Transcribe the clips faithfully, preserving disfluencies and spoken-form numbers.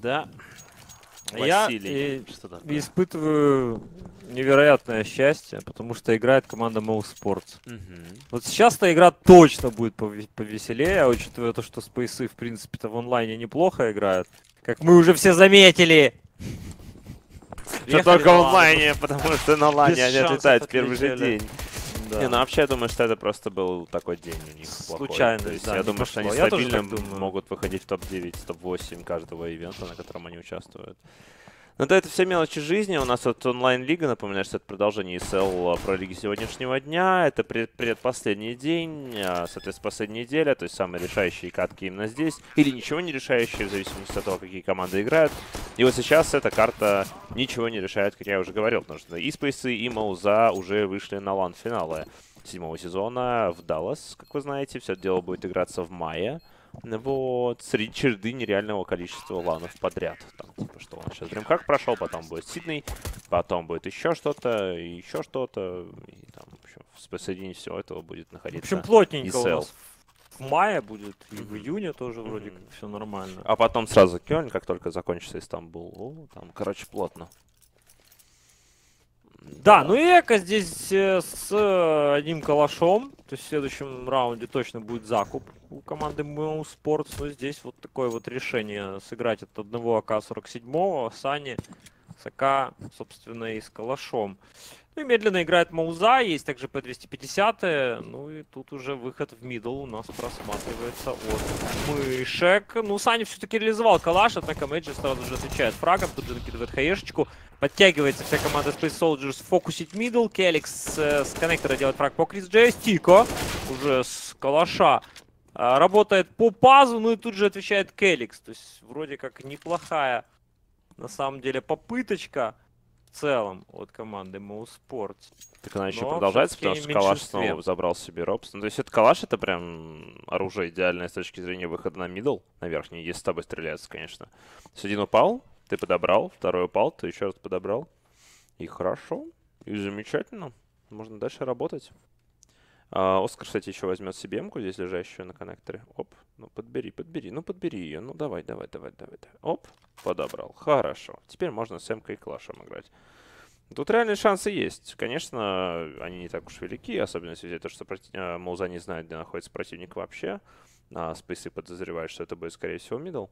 Да. Я Василий, и, что такое? испытываю невероятное счастье, потому что играет команда Mo Sports. Угу. Вот сейчас-то игра точно будет пове- повеселее, учитывая то, что спейсы, в принципе-то, в онлайне неплохо играют. Как мы уже все заметили. Что Приехали только на в лан. онлайне, потому что на лане Без они шансов отлетают в первый же отлетели. день. Да. Не, ну вообще я думаю, что это просто был такой день у них плохой. Случайность, То есть да, я не думаю, что пошло. они Я тоже стабильно так думаю. могут выходить в топ девять, топ восемь каждого ивента, на котором они участвуют. Но да, это все мелочи жизни. У нас вот онлайн-лига, напоминаю, что это продолжение и эс эл про лиги сегодняшнего дня. Это пред предпоследний день, соответственно, последняя неделя, то есть самые решающие катки именно здесь. Или ничего не решающие, в зависимости от того, какие команды играют. И вот сейчас эта карта ничего не решает, как я уже говорил, потому что и Спейсы, и Мауза уже вышли на лан-финалы седьмого сезона в Даллас, как вы знаете. Все это дело будет играться в мае. Вот, среди череды нереального количества ланов подряд. Там, типа, что он сейчас DreamHack прошел, потом будет Сидней, потом будет еще что-то, и еще что-то. И там, в общем, посередине всего этого будет В находиться общем, плотненько и эс эл. у нас в мае будет, и Мгм. в июне тоже вроде Мгм. как все нормально. А потом сразу Кёльн, как только закончится Истамбул. О, там, короче, плотно. Да, ну и Эко здесь э, с э, одним калашом. То есть в следующем раунде точно будет закуп у команды Mo Sports. Но здесь вот такое вот решение сыграть от одного а ка сорок семь, Сани, с АК, собственно, и с калашом. Ну и медленно играет Мауза, есть также пэ двести пятьдесят. Ну и тут уже выход в мидл у нас просматривается от мышек. Ну, Сани все-таки реализовал калаш, однако Мэйджи сразу же отвечает фрагом, тут же накидывает хаешечку. Подтягивается вся команда Space Soldiers фокусить мидл. Келикс э, с коннектора делает фраг по Крис Джей. Тико уже с калаша э, работает по пазу, ну и тут же отвечает Келикс. То есть вроде как неплохая на самом деле попыточка в целом от команды Mo Sports. Так она еще Но продолжается, потому всё-таки что Калаш меньшинстве. снова забрал себе Робс. Ну, то есть это Калаш, это прям оружие идеальное с точки зрения выхода на мидл, на верхний, если с тобой стреляется, конечно. То есть один упал, ты подобрал, второй упал, ты еще раз подобрал. И хорошо, и замечательно. Можно дальше работать. А, Оскар, кстати, еще возьмет себе эмку здесь лежащую на коннекторе. Оп, ну подбери, подбери, ну подбери ее. Ну давай, давай, давай, давай, давай. Оп, подобрал. Хорошо. Теперь можно с эмкой и Клашем играть. Тут реальные шансы есть. Конечно, они не так уж велики, особенно если взять то, что проти... Мауза не знает, где находится противник вообще. А Спейсы подозревают, что это будет, скорее всего, мидл.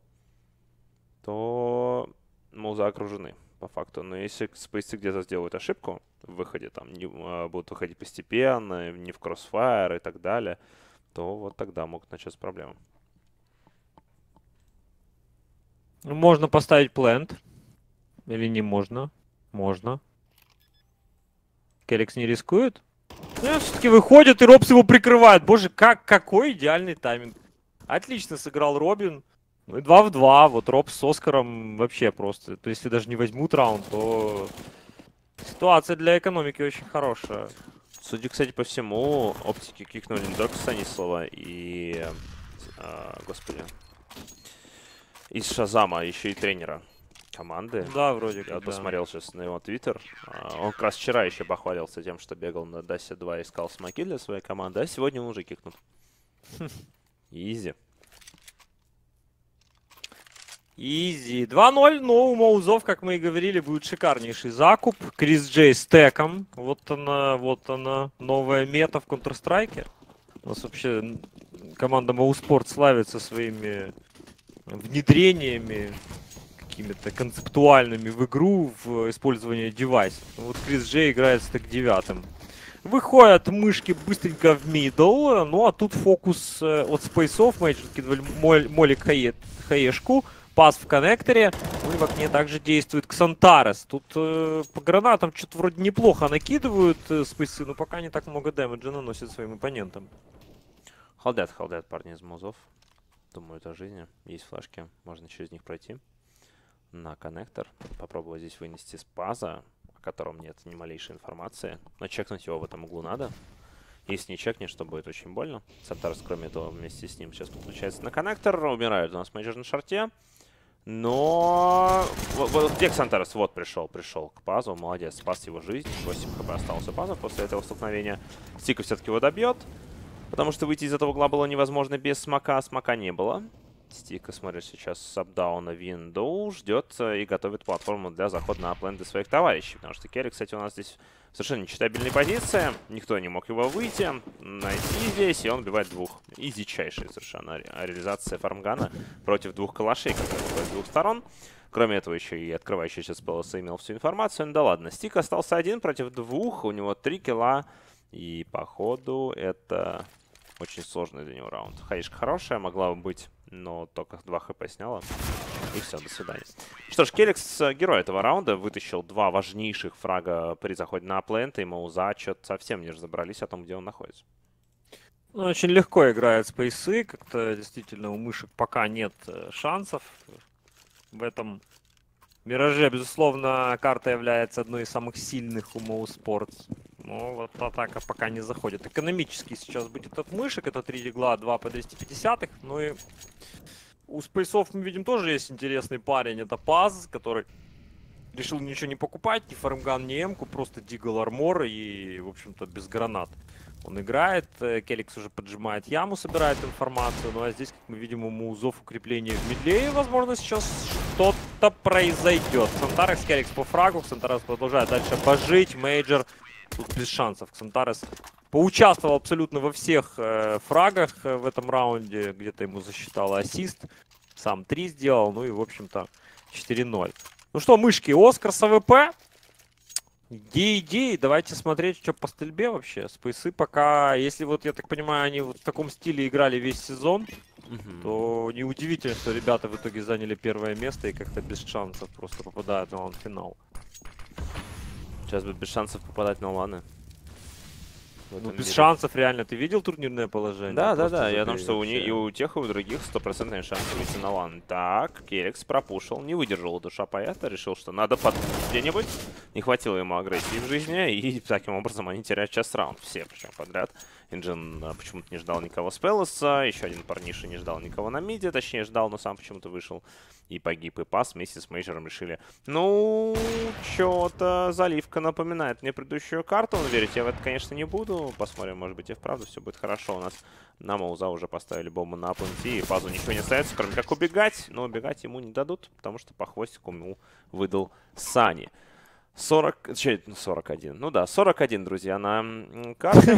То Мауза окружены, по факту. Но если Спейсы где-то сделают ошибку в выходе, там не, а, будут выходить постепенно, не в кроссфайр и так далее, то вот тогда могут начаться проблемы. Можно поставить плент. Или не можно? Можно. Келикс не рискует. Ну, все-таки выходит, и Робс его прикрывает. Боже, как, какой идеальный тайминг. Отлично сыграл Робин. Ну и два в два. Вот Робс с Оскаром вообще просто. То есть, если даже не возьмут раунд, то ситуация для экономики очень хорошая. Судя, кстати, по всему, оптики кикнули не только Станислава и... А, господи. Из Шазама, еще и тренера команды. Да, вроде Я как, вот да. посмотрел сейчас на его твиттер. Он как раз вчера еще похвалился тем, что бегал на Дасе два и искал смоки для своей команды, а сегодня он уже кикнут. Изи. Изи. два ноль, но у Маузов, как мы и говорили, будет шикарнейший закуп. Крис Джей с теком. Вот она, вот она, новая мета в Counter-Strike. У нас вообще команда Mo Sports славится своими внедрениями какими-то концептуальными в игру, в использовании девайсов. Вот Крис Джей играет с так девятым. Выходят мышки быстренько в мидл, ну а тут фокус э, от спейсов. Мэйджор кидывали моль, молик хае, хаешку, пас в коннекторе. Ну и в окне также действует Ксантарес. Тут э, по гранатам что-то вроде неплохо накидывают э, спейсы, но пока не так много дэмэджа наносят своим оппонентам. Халдят, халдят парни из Маузов. Думают о жизни. Есть флешки, можно через них пройти на коннектор. Попробовать здесь вынести с паза, о котором нет ни малейшей информации. Но чекнуть его в этом углу надо. Если не чекнешь, то будет очень больно. Сантарес, кроме этого, вместе с ним сейчас подключается на коннектор. Умирает у нас Мэйджор на шарте. Но... Вот, вот где Ксантарес? Вот пришел, пришел к пазу. Молодец, спас его жизнь. восемь хп остался пазу после этого столкновения. Стика все-таки его добьет. Потому что выйти из этого угла было невозможно без смока. Смока не было. Стика смотрит сейчас с апдауна Window, ждет и готовит платформу для захода на пленды своих товарищей. Потому что Керри, кстати, у нас здесь совершенно нечитабельная позиция. Никто не мог его выйти, найти здесь, и он убивает двух. Изичайшая совершенно ре реализация фармгана против двух калашей, которые выходят с двух сторон. Кроме этого, еще и открывающий сейчас Пелоса имел всю информацию. Ну да ладно, Стик остался один против двух, у него три килла. И походу это очень сложный для него раунд. Хаишка хорошая, могла бы быть, но только два хп сняла. И все, до свидания. Что ж, Келикс, герой этого раунда, вытащил два важнейших фрага при заходе на плент, и Мауза что-то совсем не разобрались о том, где он находится. Ну, очень легко играет спейсы, как-то действительно у мышек пока нет шансов. В этом Мираже, безусловно, карта является одной из самых сильных у Моу Спортс. Но вот атака пока не заходит. Экономически сейчас будет от мышек. Это три дигла, два по двести пятьдесят. Ну и у спейсов мы видим тоже есть интересный парень. Это Паз, который решил ничего не покупать. Ни фармган, ни эмку. Просто дигл армор и, в общем-то, без гранат. Он играет, Келикс уже поджимает яму, собирает информацию. Ну а здесь, как мы видим, у Маузов укрепление в мидле. И, возможно, сейчас что-то произойдет. Ксантарес, Келикс по фрагу. Ксантарес продолжает дальше божить. Мейджор тут без шансов. Ксантарес поучаствовал абсолютно во всех э, фрагах э, в этом раунде. Где-то ему засчитало ассист. Сам три сделал. Ну и, в общем-то, четыре ноль. Ну что, мышки, Оскар с АВП. Идеи, идеи, давайте смотреть, что по стрельбе вообще. Спейсы пока, если вот, я так понимаю, они вот в таком стиле играли весь сезон, mm-hmm. то неудивительно, что ребята в итоге заняли первое место и как-то без шансов просто попадают на лан-финал. Сейчас бы без шансов попадать на ланы. Ну, без мире. шансов реально. Ты видел турнирное положение? Да, да, да. Я думаю, что у не, и у тех, и у других стопроцентные шансы выйти на лан. Так, Келикс пропушил, не выдержал душа поэта, решил, что надо под где-нибудь. Не хватило ему агрессии в жизни, и таким образом они теряют час раунд. Все, причем подряд. Инжин почему-то не ждал никого с Пелоса, еще один парниша не ждал никого на миде, точнее ждал, но сам почему-то вышел и погиб. И Пас вместе с Мейджором решили, ну, что-то заливка напоминает мне предыдущую карту, но верить я в это, конечно, не буду. Посмотрим, может быть и вправду все будет хорошо. У нас на Мауза уже поставили бомбу на пленте, и Пазу ничего не остается, кроме как убегать, но убегать ему не дадут, потому что по хвостику ему выдал Сани. сорок, сорок один. Ну да, сорок один, друзья, на карте.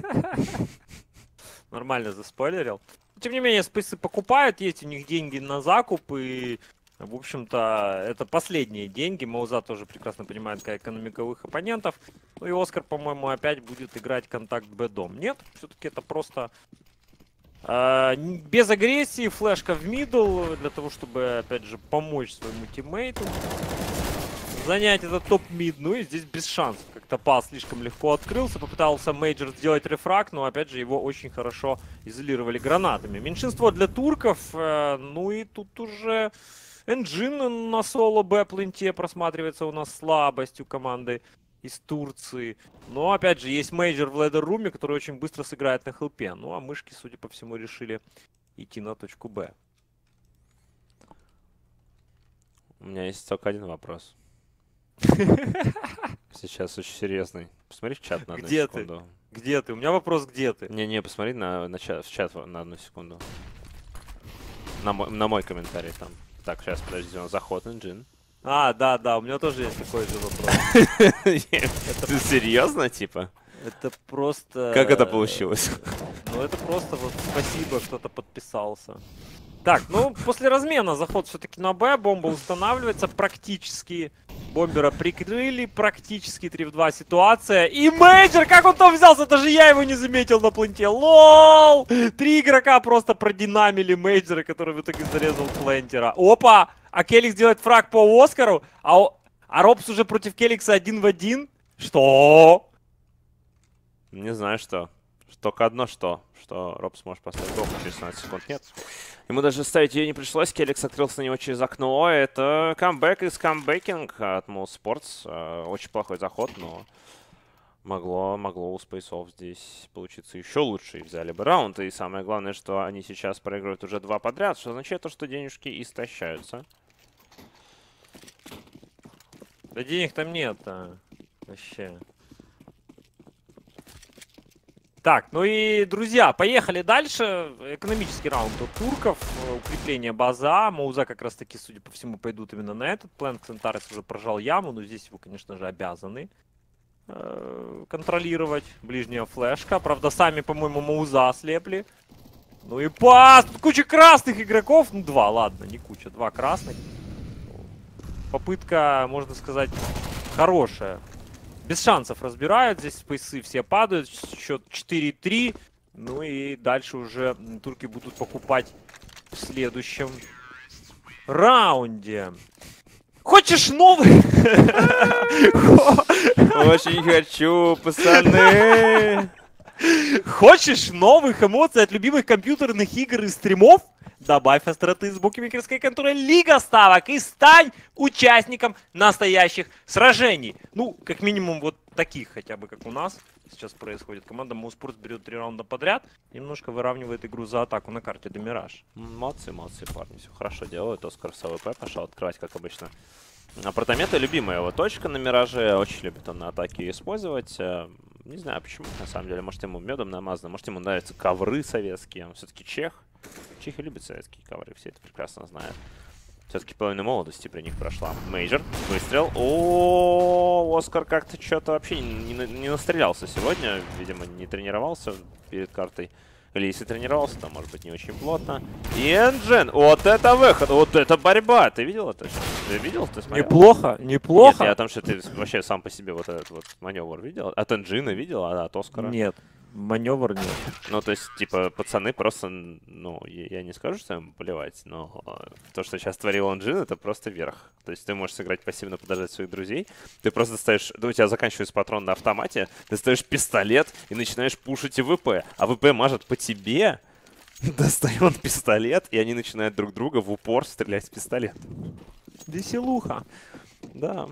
Нормально заспойлерил. Тем не менее, спейсы покупают, есть у них деньги на закуп, и, в общем-то, это последние деньги. Мауза тоже прекрасно понимает, какая экономика их оппонентов. Ну и Оскар, по-моему, опять будет играть контакт Б-дом. Нет, все-таки это просто э, без агрессии, флешка в мидл, для того, чтобы, опять же, помочь своему тиммейту занять этот топ-мид. Ну и здесь без шансов. Как-то Пас слишком легко открылся. Попытался Мейджор сделать рефраг, но опять же его очень хорошо изолировали гранатами. Меньшинство для турков. Э, ну и тут уже Engine на соло Б-пленте просматривается у нас слабость у команды из Турции. Но опять же есть Мейджор в ледер-руме, который очень быстро сыграет на хелпе. Ну а мышки, судя по всему, решили идти на точку Б. У меня есть только один вопрос. Сейчас очень серьезный. Посмотри в чат на одну где секунду. Ты? Где ты? У меня вопрос, где ты? Не-не, посмотри на, на чат, в чат на одну секунду. На мой, на мой комментарий там. Так, сейчас, подожди, он заход, Engine. А, да, да, у меня тоже есть такой же вопрос. Ты серьезно, типа? Это просто... Как это получилось? Ну, это просто вот спасибо, кто-то подписался. Так, ну, после размена заход все-таки на Б, бомба устанавливается практически. Бомбера прикрыли, практически три в два ситуация. И Мейджор, как он там взялся? Даже я его не заметил на пленте. Лол! Три игрока просто продинамили Мейджора, который в итоге зарезал плентера. Опа! А Келикс делает фраг по Оскару, а, а Робс уже против Келикса один в один. Что? Не знаю, что. Только одно что. Что Робс может поставить бомбу через семнадцать секунд. Нет. Ему даже ставить ее не пришлось. Келикс открылся на него через окно. Это камбэк из камбэкинг от Mouse Sports. Очень плохой заход, но могло, могло у спейсов здесь получиться еще лучше. И взяли бы раунд. И самое главное, что они сейчас проигрывают уже два подряд, что означает то, что денежки истощаются. Да денег там нет. А. Вообще. Так, ну и, друзья, поехали дальше. Экономический раунд у турков. Укрепление базы А. Мауза как раз таки, судя по всему, пойдут именно на этот план. Ксентарес уже прожал яму, но здесь его, конечно же, обязаны э, контролировать. Ближняя флешка. Правда, сами, по-моему, Мауза ослепли. Ну и пас! Тут куча красных игроков. Ну, два, ладно, не куча. Два красных. Попытка, можно сказать, хорошая. Без шансов разбирают. Здесь спейсы все падают. Счет четыре три. Ну и дальше уже турки будут покупать в следующем раунде. Хочешь новый? Очень хочу, пацаны. Хочешь новых эмоций от любимых компьютерных игр и стримов? Добавь остроты с букмекерской конторы Лига Ставок и стань участником настоящих сражений. Ну, как минимум вот таких хотя бы, как у нас сейчас происходит. Команда Моуспорт берет три раунда подряд, немножко выравнивает игру за атаку на карте Демираж. Молодцы, молодцы, парни, все хорошо делают. Оскар с АВП пошел открывать, как обычно. Апартаменты — любимая его точка на Мираже. Очень любит он на атаке ее использовать. Не знаю почему, на самом деле. Может, ему медом намазано, может, ему нравятся ковры советские. Он все-таки чех. Чехи любят советские ковры, все это прекрасно знают. Все-таки половина молодости при них прошла. Мейджор, выстрел. О, Оскар как-то что-то вообще не, не, не настрелялся сегодня. Видимо, не тренировался перед картой. Или если тренировался, то, может быть, не очень плотно. И Энджин, вот это выход, вот это борьба. Ты видел это? Ты видел? Ты смотрел? Неплохо, неплохо. Нет, я о том, что ты вообще сам по себе вот этот вот маневр видел. От Энджина видел, а от Оскара? Нет. Маневр нет. Ну, то есть, типа, пацаны просто, ну, я, я не скажу, что им плевать, но то, что сейчас творил Энджин, это просто верх. То есть ты можешь сыграть пассивно, подождать своих друзей, ты просто ставишь, ну, у тебя заканчивается патрон на автомате, ты ставишь пистолет и начинаешь пушить ВП, а ВП мажет по тебе, достает пистолет, и они начинают друг друга в упор стрелять с пистолета. Веселуха. Да.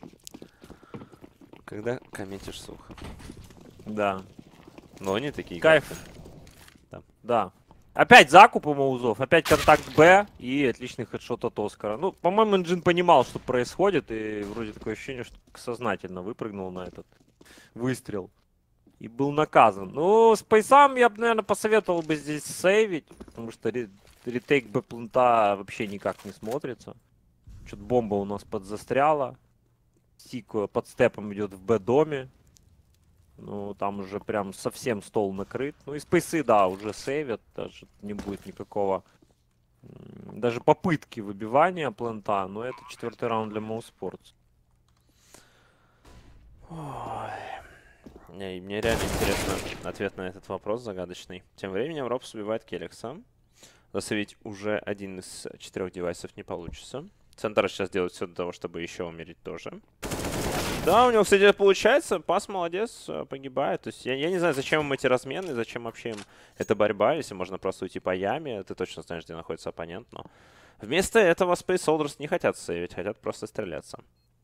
Когда комментишь сухо. Да. Но они такие. Кайф. Да. Да. Опять закуп у Маузов, опять контакт Б и отличный хедшот от Оскара. Ну, по-моему, Энджин понимал, что происходит, и вроде такое ощущение, что сознательно выпрыгнул на этот выстрел. И был наказан. Ну, спейсам я бы, наверное, посоветовал бы здесь сейвить, потому что ретейк Б-планта вообще никак не смотрится. Что-то бомба у нас подзастряла. Сико под степом идет в Б-доме. Ну, там уже прям совсем стол накрыт. Ну, и спейсы, да, уже сейвят. Даже не будет никакого... Даже попытки выбивания плента. Но это четвертый раунд для Моуспортс. Мне, мне реально интересно ответ на этот вопрос загадочный. Тем временем Робс убивает Келекса. Засейвить уже один из четырех девайсов не получится. Центр сейчас делает все для того, чтобы еще умереть тоже. Да, у него, кстати, получается. Пас молодец, погибает. То есть я, я не знаю, зачем им эти размены, зачем вообще им эта борьба, если можно просто уйти по яме. Ты точно знаешь, где находится оппонент, но... Вместо этого Space Soldiers не хотят сейвить, хотят просто стреляться.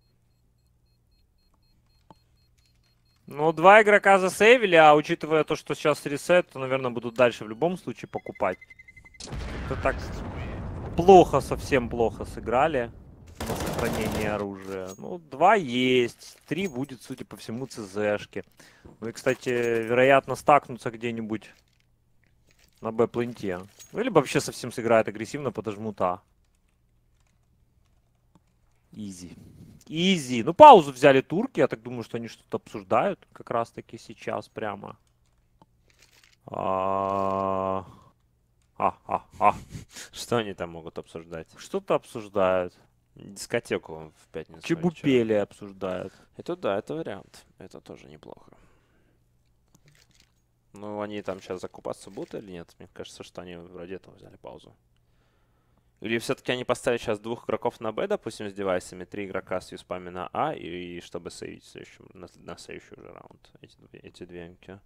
Ну, два игрока засейвили, а учитывая то, что сейчас ресет, то, наверное, будут дальше в любом случае покупать. Это так плохо, совсем плохо сыграли на сохранение оружия. Ну, два есть, три будет, судя по всему, ЦЗшки. Ну и, кстати, вероятно, стакнутся где-нибудь на Б-пленте. Ну, либо вообще совсем сыграет агрессивно, подожмут А. Изи. Изи. Ну, паузу взяли турки. Я так думаю, что они что-то обсуждают как раз-таки сейчас прямо. А, а, а, а. Что они там могут обсуждать? Что-то обсуждают. Дискотеку в пятницу. Чебупели обсуждают. Это да, это вариант. Это тоже неплохо. Ну, они там сейчас закупаться будут или нет? Мне кажется, что они вроде этого взяли паузу. Или все-таки они поставят сейчас двух игроков на Б, допустим, с девайсами, три игрока с юспами на А, и, и чтобы сейвить в следующем, на, на следующий уже раунд эти, эти две эмки.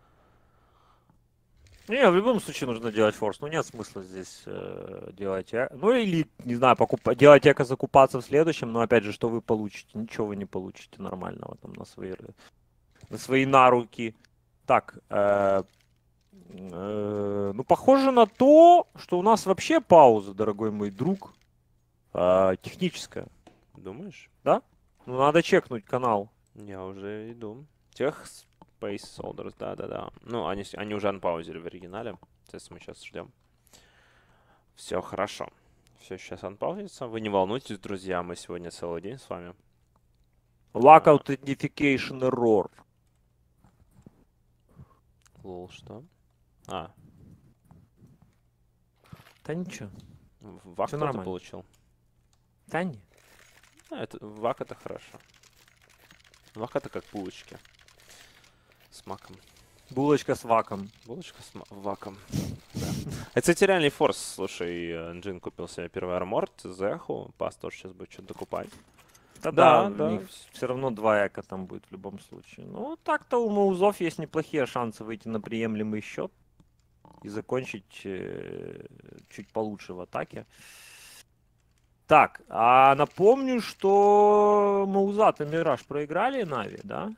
Не, в любом случае нужно делать форс. Ну, нет смысла здесь э, делать... Ну, или, не знаю, покуп... делать эко, закупаться в следующем, но, опять же, что вы получите? Ничего вы не получите нормального там на свои, на свои наруки. Так, э, э, ну, похоже на то, что у нас вообще пауза, дорогой мой друг, э, техническая. Думаешь? Да? Ну, надо чекнуть канал. Я уже иду. Тех Space Soldiers, да-да-да. Ну, они, они уже анпаузили в оригинале. То есть мы сейчас ждем. Все хорошо. Все сейчас анпаузится. Вы не волнуйтесь, друзья, мы сегодня целый день с вами. Lack Authentication Error. Лол, что? А. Да ничего. Вак кто-то получил? Да не. А, это, вак это хорошо. Вак это как булочки. С маком. Булочка с ваком. Булочка с ваком. Да. Это, кстати, реальный форс. Слушай, Джин купил себе первый арморд, Зеху. Пас тоже сейчас будет что-то докупать. Да, да, да, да. у них все равно два эко там будет в любом случае. Ну, так-то у Маузов есть неплохие шансы выйти на приемлемый счет и закончить э, чуть получше в атаке. Так, а напомню, что Маузат и Мираж проиграли Нави, да?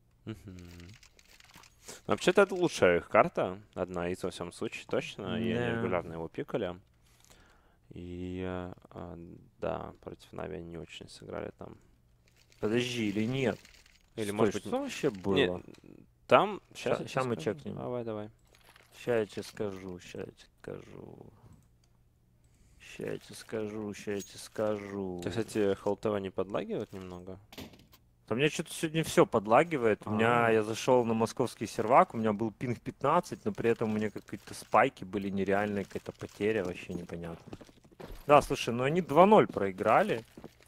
Вообще-то это лучшая их карта. Одна из, во всем случае, точно. И Да. они регулярно его пикали. И а, да, против Нави они не очень сыграли там. Подожди, или нет? Или, Стой, может быть, что вообще было? Не, там... Сейчас, Ща- ща мы чекнем. Давай, давай. Сейчас я тебе скажу, сейчас я тебе скажу. Сейчас я тебе скажу, сейчас я тебе скажу. Ты, кстати, ХЛТВ не подлагивает немного? У меня что-то сегодня все подлагивает. У меня, А. я зашел на московский сервак, у меня был пинг пятнадцать, но при этом у меня какие-то спайки были нереальные, какая-то потеря, вообще непонятно. Да, слушай, ну они два ноль проиграли.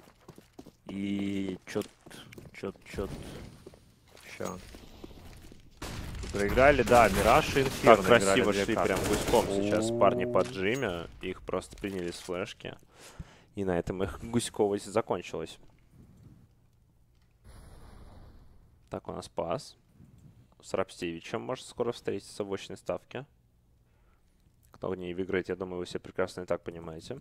И чё-то, чё-то, чё-то. Ща. Проиграли, да, Мираж и Инферно. Как красиво играли две шли карты. прям гуськом сейчас парни по О. джиме. Их просто приняли с флешки. И на этом их гуськовость закончилась. Так, у нас пас. С Рапстевичем может скоро встретиться в очной ставке. Кто в ней выиграет, я думаю, вы все прекрасно и так понимаете.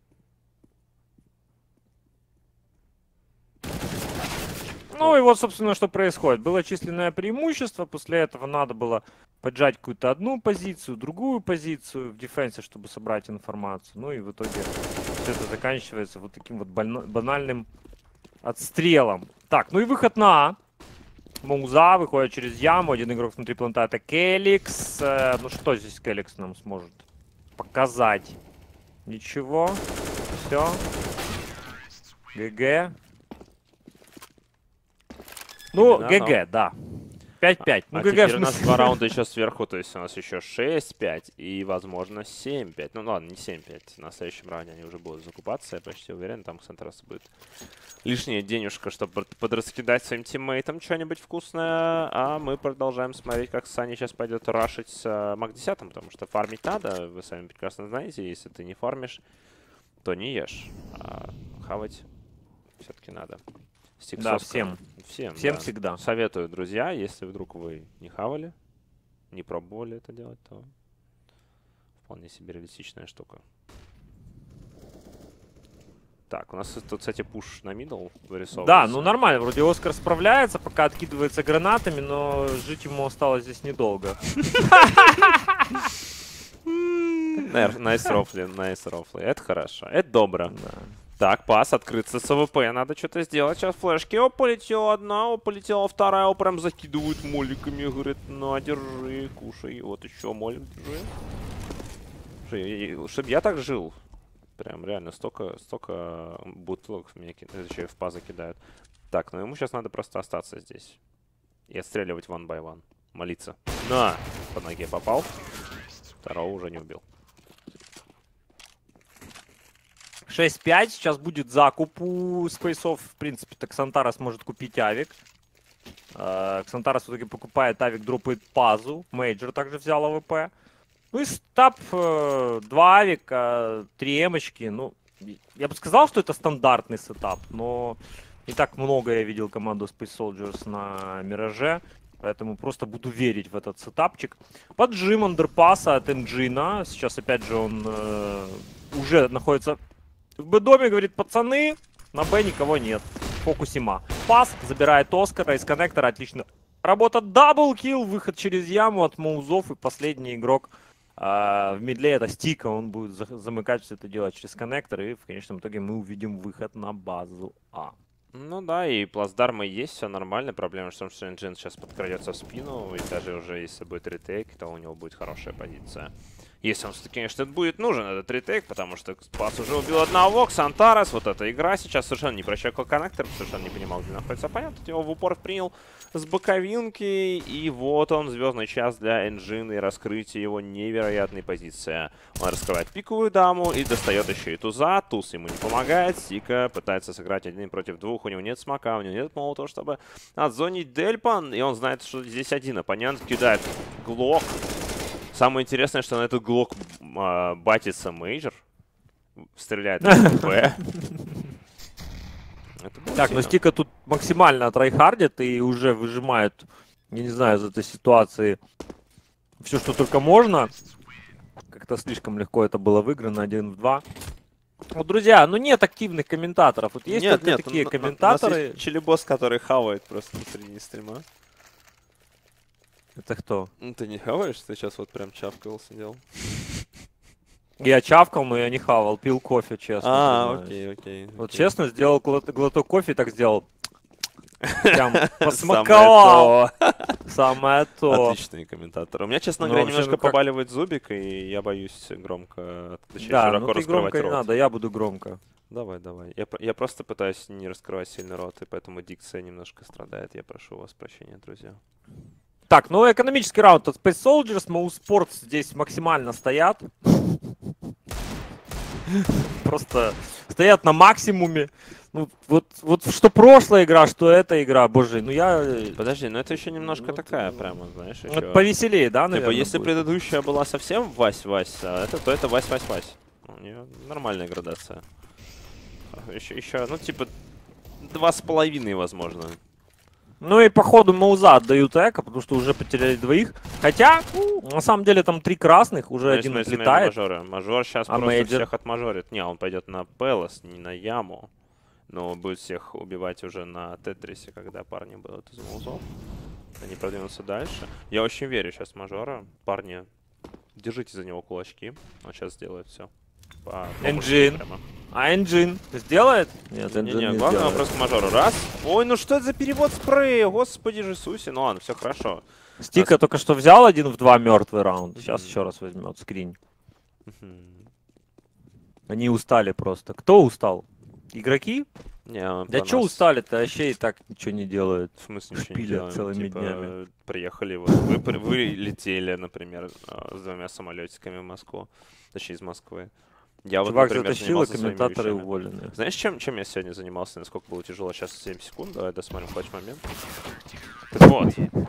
Ну и вот, собственно, что происходит. Было численное преимущество, после этого надо было поджать какую-то одну позицию, другую позицию в дефенсе, чтобы собрать информацию. Ну и в итоге все это заканчивается вот таким вот бально- банальным отстрелом. Так, ну и выход на А. Мауза выходит через яму, один игрок внутри планта, это Келикс. Э, ну что здесь Келикс нам сможет показать? Ничего. Все. ГГ. Ну, Да, ГГ, да. пять пять. Ну, а ГГ в теперь у нас смысле. два раунда еще сверху, то есть у нас еще шесть пять и, возможно, семь пять. Ну ладно, не семь пять. На следующем раунде они уже будут закупаться, я почти уверен. Там Сентрас будет лишняя денежка, чтобы подраскидать своим тиммейтам что-нибудь вкусное. А мы продолжаем смотреть, как Саня сейчас пойдет рашить с uh, Мак десять, потому что фармить надо. Вы сами прекрасно знаете, если ты не фармишь, то не ешь. А хавать все-таки надо. Да, всем. Всем, Всем да. всегда. Советую, друзья, если вдруг вы не хавали, не пробовали это делать, то вполне себе реалистичная штука. Так, у нас тут, кстати, пуш на мидл вырисовывается. Да, ну нормально, вроде Оскар справляется, пока откидывается гранатами, но жить ему осталось здесь недолго. Найс рофли, найс рофли. Это хорошо, это добро. Так, пас, открыться с АВП. Надо что-то сделать. Сейчас флешки. О, полетела одна, о, полетела вторая. О, прям закидывают моликами. Говорит, на, держи, кушай. Вот еще молик, держи. Чтобы я так жил. Прям реально столько, столько бутылок в меня кидают. Еще и в пазы кидают. Так, ну ему сейчас надо просто остаться здесь. И отстреливать one by one. Молиться. На! По ноге попал. Второго уже не убил. шесть пять. Сейчас будет закуп у спейсов. В принципе, так Ксантарас может купить авик. Ксантарас в итоге покупает авик, дропает пазу. Мейджор также взял АВП. Ну и стаб, два авика, три эмочки. Ну, я бы сказал, что это стандартный сетап, но не так много я видел команду Space Soldiers на Мираже. Поэтому просто буду верить в этот сетапчик. Поджим андерпаса от Энджина. Сейчас, опять же, он э, уже находится в Б-доме. Говорит, пацаны, на Б никого нет. В фокусе Ма. Пас забирает Оскара из коннектора. Отлично. Работа даблкилл. Выход через яму от Маузов. И последний игрок э, в мидле это Стика. Он будет за замыкать все это дело через коннектор. И в конечном итоге мы увидим выход на базу А. Ну да, и плацдармы есть, все нормально. Проблема в том, что Engine сейчас подкрадется в спину, и даже уже если будет ретейк, то у него будет хорошая позиция. Если он все-таки, конечно, будет нужен, этот ретейк, потому что Спас уже убил одного, Ксантарес, вот эта игра сейчас совершенно не прощакал коннектор, совершенно не понимал, где находится оппонент. Его в упор принял с боковинки, и вот он, звездный час для Engine и раскрытие его невероятной позиции. Он раскрывает пиковую даму и достает еще и туза. Туз ему не помогает, Сика пытается сыграть один против двух, у него нет смока, у него нет молотого, чтобы отзонить Дельпан, и он знает, что здесь один оппонент, кидает глок. Самое интересное, что на этот глок э, батится мейджор, стреляет на БП. Так, но Стика тут максимально трайхардит и уже выжимает, я не знаю, из этой ситуации все, что только можно. Как-то слишком легко это было выиграно, один в два. Вот, друзья, ну нет активных комментаторов. Вот есть нет, нет, такие на, комментаторы. У нас есть челебос, который хавает просто на середине стрима. Это кто? Ну ты не хаваешь, ты сейчас вот прям чавкал, сидел. Я чавкал, но я не хавал, пил кофе, честно. А, окей, окей. Вот окей. честно, сделал глот глоток кофе, так сделал. Прям посмаковал. Самое то. Отличный комментатор. У меня, честно Ну, говоря, вообще, немножко ну как- побаливает зубик, и я боюсь громко, точнее, Да, широко ну ты раскрывать громко не рот. надо, я буду громко. Давай, давай. Я, про- я просто пытаюсь не раскрывать сильно рот, и поэтому дикция немножко страдает. Я прошу у вас прощения, друзья. Так, ну экономический раунд от Space Soldiers, Mouse Sports здесь максимально стоят. Просто стоят на максимуме. Ну, вот, вот что прошлая игра, что эта игра, боже, ну я... Подожди, ну это еще немножко Ну, такая, ты- прямо, знаешь, Вот еще... повеселее, да, Типа, наверное, если будет? предыдущая была совсем Вась-Вась, а это, то это Вась-Вась-Вась. У нее нормальная градация. Еще, еще, ну, типа, два с половиной, возможно. Ну и походу Мауза отдают эко, потому что уже потеряли двоих. Хотя, ну, на самом деле там три красных, уже Смотри, один смотри, смотри на отлетает. мажора. Мажор сейчас А просто мейджор? всех отмажорит. Не, он пойдет на Пелос, не на Яму. Но будет всех убивать уже на Тетрисе, когда парни будут из Маузов. Они продвинутся дальше. Я очень верю сейчас в мажора. Парни, держите за него кулачки. Он сейчас сделает все. Engine. А Engine сделает? Нет, Не, Engine не, не главное сделает. вопрос к мажору. Раз. Ой, ну что это за перевод спрея? Господи же Иисусе. Ну ладно, все хорошо. Стика только что взял один в два мертвый раунд. Сейчас Мгм. еще раз возьмет скрин. Мгм. Они устали просто. Кто устал? Игроки? Не, он Да про что нас. устали-то? Вообще и так ничего не делают. В смысле ничего не Шпилят делаем? целыми Типа, днями. приехали, вот, вы, при- вы летели, например, а, с двумя самолетиками в Москву, точнее из Москвы. Я вот, Чувак например, затащил, и занимался своими комментаторы вещами. уволены. Знаешь, чем, чем я сегодня занимался, насколько было тяжело? Сейчас семь секунд, давай досмотрим клатч-момент. Так вот,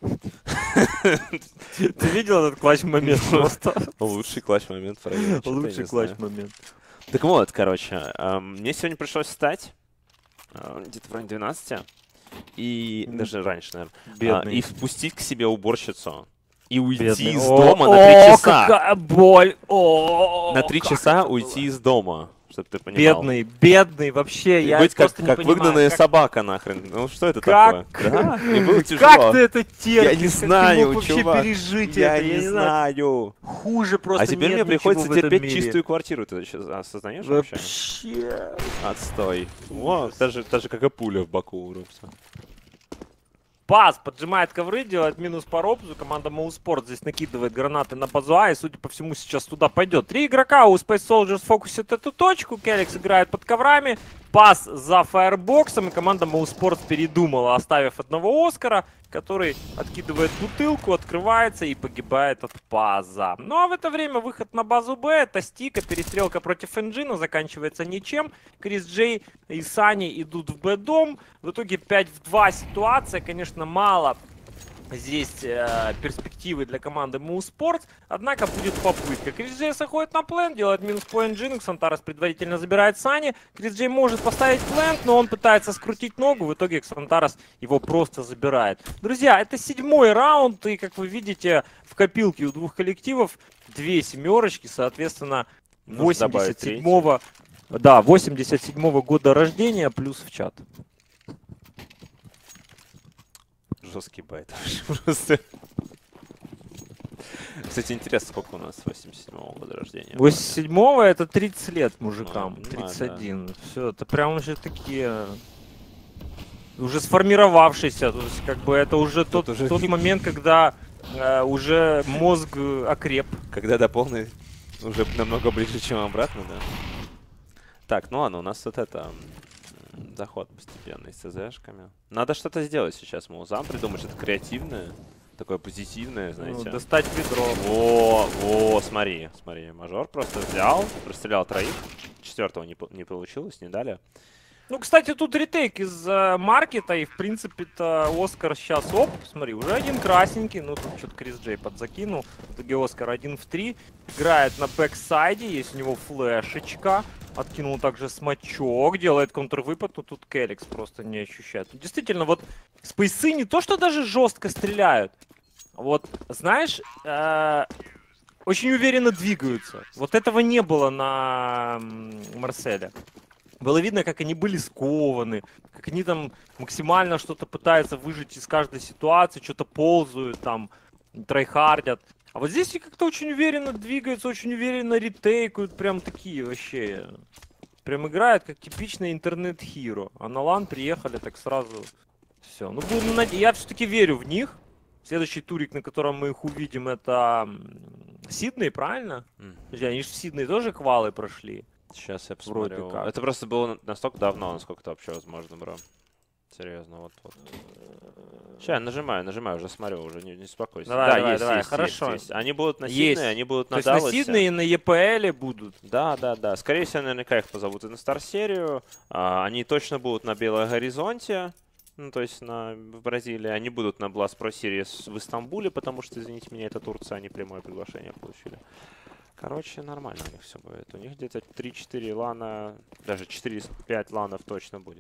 Ты видел этот клатч-момент просто? лучший клатч-момент проверить. что-то я Лучший не знаю. клатч-момент. Так вот, короче, эм, мне сегодня пришлось встать, э, где-то в районе двенадцати, и М. даже раньше, наверное, Бедный. и впустить к себе уборщицу. И уйти Бедный. из О, дома на о, три часа. какая боль! О, На три как часа это уйти было. из дома, чтобы ты понимал. Бедный, бедный, вообще, И я быть как, просто не как понимаю, выгнанная как- собака нахрен. Ну что это Как? такое? Да, мне было тяжело. Как ты это терпишь? Я не Как ты знаю, мог вообще чувак. пережить Я это? не Я знаю. знаю. Хуже просто А теперь нет мне приходится ничего в этом терпеть мире. чистую квартиру. Ты сейчас осознаешь вообще? Вообще. Отстой. Во, даже, даже как и пуля в боку у Рубса. Пас поджимает ковры, делает минус по Робзу. Команда Моуспорт здесь накидывает гранаты на Пазуа. И, судя по всему, сейчас туда пойдет. Три игрока у Space Soldiers фокусит эту точку. Келикс играет под коврами. Пас за фаербоксом. И команда Моуспорт передумала, оставив одного Оскара, который откидывает бутылку, открывается и погибает от Паза. Ну а в это время выход на базу Б. Это Стика. Перестрелка против Энджина заканчивается ничем. Крис Джей и Сани идут в Б-дом. В итоге пять в два ситуация. Конечно, мало здесь э, перспективы для команды Moose однако будет попытка. Крис Джей заходит на плент, делает минус по Энджину. Ксантарес предварительно забирает Сани. Крис Джей может поставить плент, но он пытается скрутить ногу. В итоге Ксантарес его просто забирает. Друзья, это седьмой раунд, и как вы видите, в копилке у двух коллективов две семерочки, соответственно, Нужно добавить восемьдесят седьмого, да, восемьдесят седьмого года рождения плюс в чат. Жесткий байт. Просто. Кстати, интересно, сколько у нас восемьдесят седьмого года рождения? восемьдесят седьмого это тридцать лет мужикам. Ну, ну, тридцать один. Все, это прям уже такие уже сформировавшийся. То есть, как бы это уже тот, уже... тот момент, когда э, уже мозг окреп. Когда до полной уже намного ближе, чем обратно, да. Так, ну ладно, у нас вот это... заход постепенный с ЦЗшками. Надо что-то сделать сейчас, Маузам, придумать что-то креативное, такое позитивное, знаете. Ну, достать ведро. О, о, смотри, смотри, мажор просто взял, расстрелял троих, четвертого не, не получилось, не дали. Ну, кстати, тут ретейк из э, маркета, и, в принципе-то, Оскар сейчас, оп, смотри, уже один красненький, ну, тут что-то Крис Джей подзакинул, в итоге Оскар один в три, играет на бэксайде, есть у него флешечка, откинул также смачок, делает контрвыпад, но тут Келикс просто не ощущает. Ну, действительно, вот спейсы не то, что даже жестко стреляют, вот, знаешь, э, очень уверенно двигаются, вот этого не было на Марселе. Было видно, как они были скованы, как они там максимально что-то пытаются выжать из каждой ситуации, что-то ползают, там, трайхардят. А вот здесь как-то очень уверенно двигаются, очень уверенно ретейкают, прям такие вообще. Прям играют, как типичный интернет-хиро. А на лан приехали, так сразу все. Ну, буду надеяться, я все-таки верю в них. Следующий турик, на котором мы их увидим, это Сидней, правильно? Mm. Они же в Сидней тоже квалы прошли. Сейчас я посмотрю. Это просто было настолько давно, насколько это вообще возможно, бро. Серьезно, вот, вот. Сейчас я нажимаю, нажимаю, уже смотрю, уже не, не успокойся. Давай, да, давай, есть, давай, есть, хорошо. Есть, есть. Они будут на Сиднее, они будут на То Далласе. То есть на Сиднее и на ЕПЛе будут? Да, да, да. Скорее всего, наверняка их позовут и на Стар-серию. А, они точно будут на Белом Горизонте. Ну, то есть на, в Бразилии. Они будут на Blast Pro Series в Истамбуле, потому что, извините меня, это Турция, они прямое приглашение получили. Короче, нормально у них все будет. У них где-то три-четыре лана, даже четыре-пять ланов точно будет.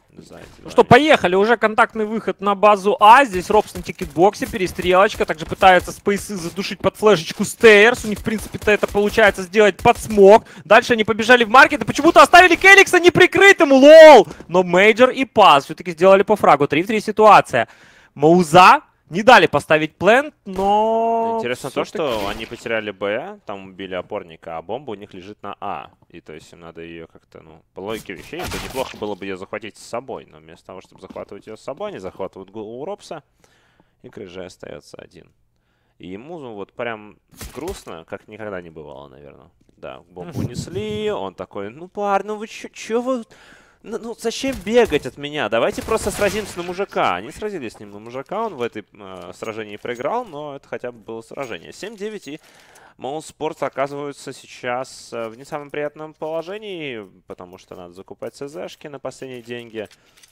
Ну что, поехали. Уже контактный выход на базу А. Здесь Робс на тикетбоксе, перестрелочка. Также пытаются спейсы задушить под флешечку Стейрс. У них, в принципе-то, это получается сделать под смог. Дальше они побежали в маркет и почему-то оставили Келикса неприкрытым. Лол! Но Мейджор и Паз все-таки сделали по фрагу. три в три ситуация. Мауза не дали поставить плент, но... Интересно то, что они потеряли Б, там убили опорника, а бомба у них лежит на А. И то есть им надо ее как-то, ну, по логике вещей, то неплохо было бы ее захватить с собой. Но вместо того, чтобы захватывать ее с собой, они захватывают голову Робса, и Крыжей остается один. И ему ну, вот прям грустно, как никогда не бывало, наверное. Да, бомбу унесли, он такой, ну, парни, ну вы чё, чё вы... Ну, ну, зачем бегать от меня? Давайте просто сразимся на мужика. Они сразились с ним на мужика, он в этой э, сражении проиграл, но это хотя бы было сражение. семь девять, и Моуспорт оказываются сейчас э, в не самом приятном положении, потому что надо закупать ЦЗшки на последние деньги.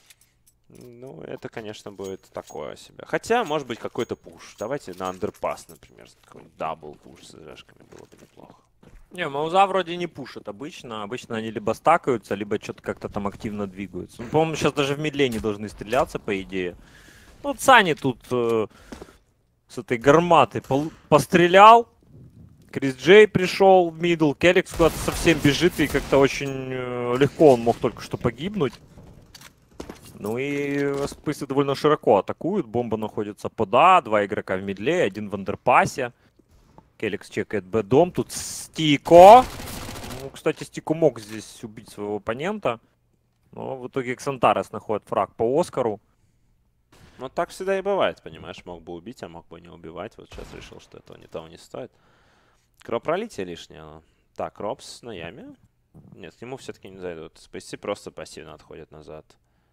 Ну, это, конечно, будет такое себе. Хотя, может быть, какой-то пуш. Давайте на андерпас, например, какой-нибудь дабл пуш с ЦЗшками было бы неплохо. Не, Мауза вроде не пушат обычно. Обычно они либо стакаются, либо что-то как-то там активно двигаются. Ну, по-моему, сейчас даже в мидле не должны стреляться, по идее. Ну, Цани тут э, с этой гарматой по пострелял. Крис Джей пришел в мидл. Келикс куда-то совсем бежит, и как-то очень э, легко он мог только что погибнуть. Ну и спейсы довольно широко атакуют. Бомба находится под А, два игрока в мидле, один в андерпасе. Келикс чекает Б-дом. Тут Стико. Ну, кстати, Стико мог здесь убить своего оппонента. Но в итоге Ксантарес находит фраг по Оскару. Ну, так всегда и бывает, понимаешь. Мог бы убить, а мог бы не убивать. Вот сейчас решил, что этого не того не стоит. Кроп-пролитие лишнее. Так, Робс на яме. Нет, к нему все-таки не зайдут. Спейсы просто пассивно отходят назад.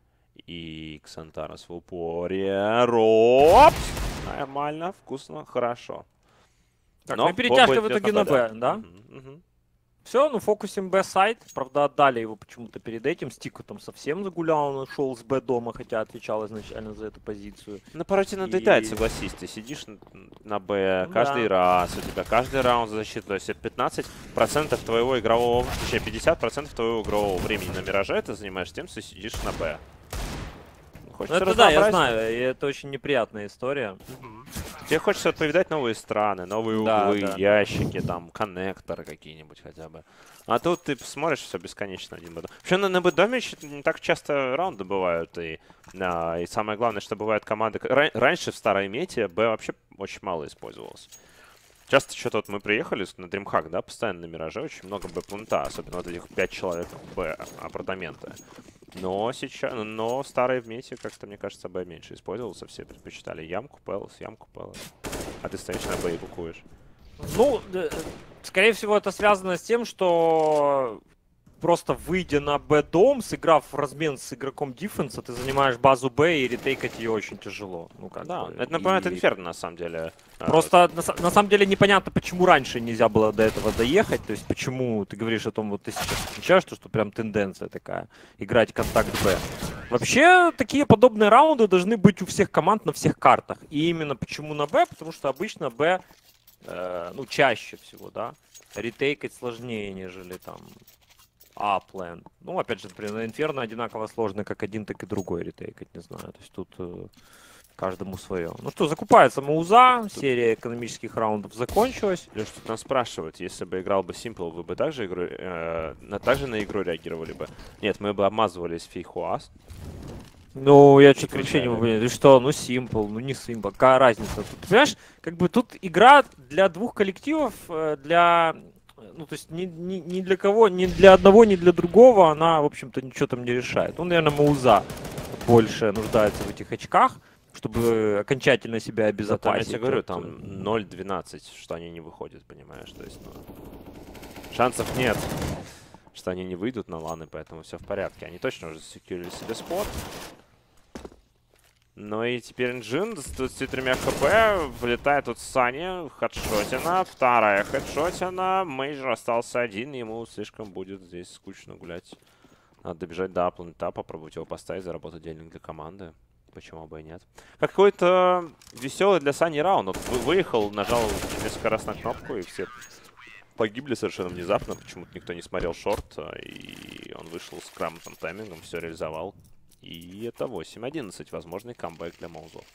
И Ксантарес в упоре. Робс! Нормально, вкусно, хорошо. Так, ну и перетяжка в итоге на Б, да? Угу, угу. Все, ну фокусим Б-сайт. Правда, отдали его почему-то перед этим. Стику там совсем загулял, он ушел с Б-дома, хотя отвечал изначально за эту позицию. На пароте надоедает, и... согласись. Ты сидишь на Б ну, каждый да. раз, у тебя каждый раунд защиты. То есть пятнадцать процентов твоего игрового, точнее пятьдесят процентов твоего игрового времени на Мираже ты занимаешь тем, что сидишь на Б. Ну, это да, я знаю, и это очень неприятная история. Угу. Тебе хочется повидать новые страны, новые углы, да, да. ящики, там, коннекторы какие-нибудь хотя бы. А тут ты смотришь все бесконечно один бэдом. Вообще на, на бэдоме не так часто раунды бывают. И, а, и самое главное, что бывают команды... Раньше в старой мете Б вообще очень мало использовалось. Часто что-то вот мы приехали на DreamHack, да, постоянно на Мираже, очень много Б-плента, особенно вот этих пять человек Б-апартаменты. Но сейчас, но старые в мете как-то, мне кажется, Б меньше использовался, все предпочитали ямку, Пэлас, ямку, Пэлас. А ты стоишь на Б и букуешь. Ну, скорее всего, это связано с тем, что просто выйдя на Б-дом, сыграв в размен с игроком дефенса, ты занимаешь базу Б и ретейкать ее очень тяжело. Ну, как да, бы. это напоминает и... Инферно, на самом деле. Просто на, на самом деле непонятно, почему раньше нельзя было до этого доехать. То есть почему ты говоришь о том, вот ты сейчас отмечаешь, что, что прям тенденция такая, играть контакт Б. Вообще, такие подобные раунды должны быть у всех команд на всех картах. И именно почему на Б? Потому что обычно Б, э, ну, чаще всего, да, ретейкать сложнее, нежели там А-план. Ну, опять же, например, на Инферно одинаково сложно как один, так и другой ретейкать, не знаю. То есть тут э, каждому свое. Ну что, закупается Мауза, серия экономических раундов закончилась. Леш, тут нас спрашивают, если бы играл бы Simple, вы бы также, игру, э, на, также на игру реагировали бы? Нет, мы бы обмазывались Фейхуас. Ну, я что-то вообще не могу понять. Ты что, ну Simple, ну не Simple, какая разница? Тут, понимаешь, как бы тут игра для двух коллективов, для... Ну, то есть ни, ни, ни для кого, ни для одного, ни для другого она, в общем-то, ничего там не решает. Ну, наверное, Мауза больше нуждается в этих очках, чтобы окончательно себя обезопасить. Да, там, я тебе говорю, там ноль двенадцать, что они не выходят, понимаешь? То есть, ну, шансов нет, что они не выйдут на ланы, поэтому все в порядке. Они точно уже засекьюрили себе спот. Ну и теперь Инжин с двадцатью тремя хп влетает тут Саня, хедшотина, вторая хедшотина, Мейджор остался один, ему слишком будет здесь скучно гулять. Надо добежать до аплента, попробовать его поставить, заработать денег для команды. Почему бы и нет. Какой-то веселый для Сани раунд. Вот выехал, нажал несколько раз на кнопку, и все погибли совершенно внезапно. Почему-то никто не смотрел шорт, и он вышел с грамотным таймингом, все реализовал. И это восемь одиннадцать, возможный камбэк для Маузов.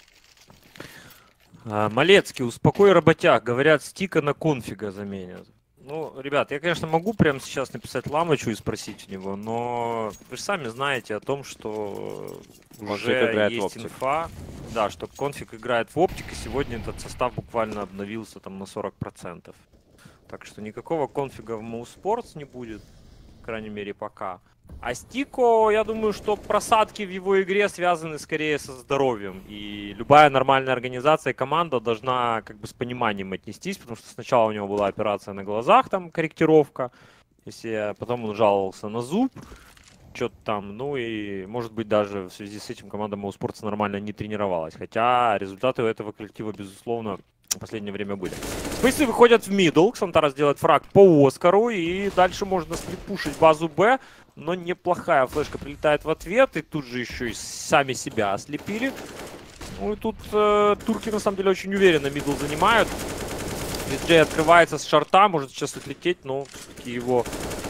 А, Малецкий, успокой работяг. Говорят, стика на конфига заменят. Ну, ребят, я, конечно, могу прямо сейчас написать Ламычу и спросить у него, но вы же сами знаете о том, что уже есть инфа, да, что конфиг играет в оптик, и сегодня этот состав буквально обновился там на сорок процентов. Так что никакого конфига в Моуспортс не будет, по крайней мере, пока. А Стико, я думаю, что просадки в его игре связаны скорее со здоровьем. И любая нормальная организация и команда должна как бы с пониманием отнестись, потому что сначала у него была операция на глазах, там корректировка, если потом он жаловался на зуб, что-то там, ну и может быть даже в связи с этим команда Моуспортс нормально не тренировалась. Хотя результаты у этого коллектива, безусловно, в последнее время были. Спейсы выходят в мидл, Ксантарес делает фраг по Оскару, и дальше можно слепушить базу Б. Но неплохая флешка прилетает в ответ, и тут же еще и сами себя ослепили. Ну и тут э, турки на самом деле очень уверенно мидл занимают. Виджей открывается с шорта, может сейчас отлететь, но все-таки его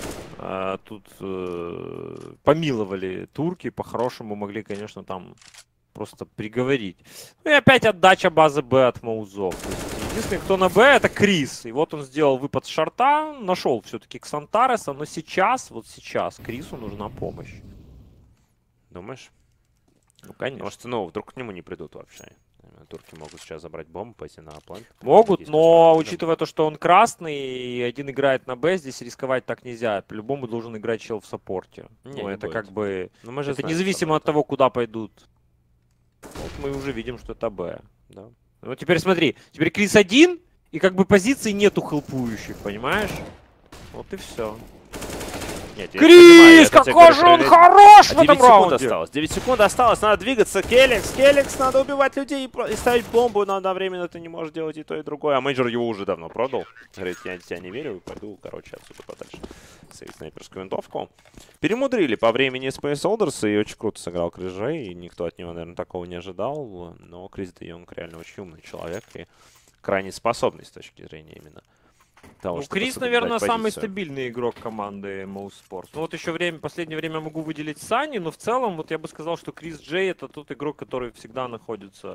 э, тут э, помиловали турки. По-хорошему могли, конечно, там просто приговорить. Ну и опять отдача базы Б от Маузов. Единственный, кто на Б, это Крис. И вот он сделал выпад с шорта, нашел все-таки Ксантареса, но сейчас, вот сейчас, Крису нужна помощь. Думаешь? Ну, конечно. Может, ну, вдруг к нему не придут вообще. Турки могут сейчас забрать бомбу, пойти на план. Могут, но учитывая то, что он красный и один играет на Б, здесь рисковать так нельзя. По-любому должен играть чел в саппорте. Не, ну, не это будет. как бы... Но мы же это знаем, независимо от того, куда пойдут. Вот мы уже видим, что это Б. Да. Ну, теперь смотри. Теперь Крис один, и как бы позиций нету хелпующих, понимаешь? Вот и все. Нет, Крис, какой же он хорош а в этом девять секунд раунде! осталось. девять секунд осталось, надо двигаться. Келикс, Келикс, надо убивать людей и ставить бомбу, но одновременно ты не можешь делать и то, и другое. А Мейджор его уже давно продал. Говорит, я тебя не верю, пойду, короче, отсюда подальше. Сейв снайперскую винтовку. Перемудрили по времени Space Holders, и очень круто сыграл Крис Джей, и никто от него, наверное, такого не ожидал. Но Крис Де Йонг реально очень умный человек и крайне способный с точки зрения именно того, ну, Крис, наверное, самый стабильный игрок команды Моуспортс. Ну вот еще время, последнее время могу выделить Сани, но в целом вот я бы сказал, что Крис Джей это тот игрок, который всегда находится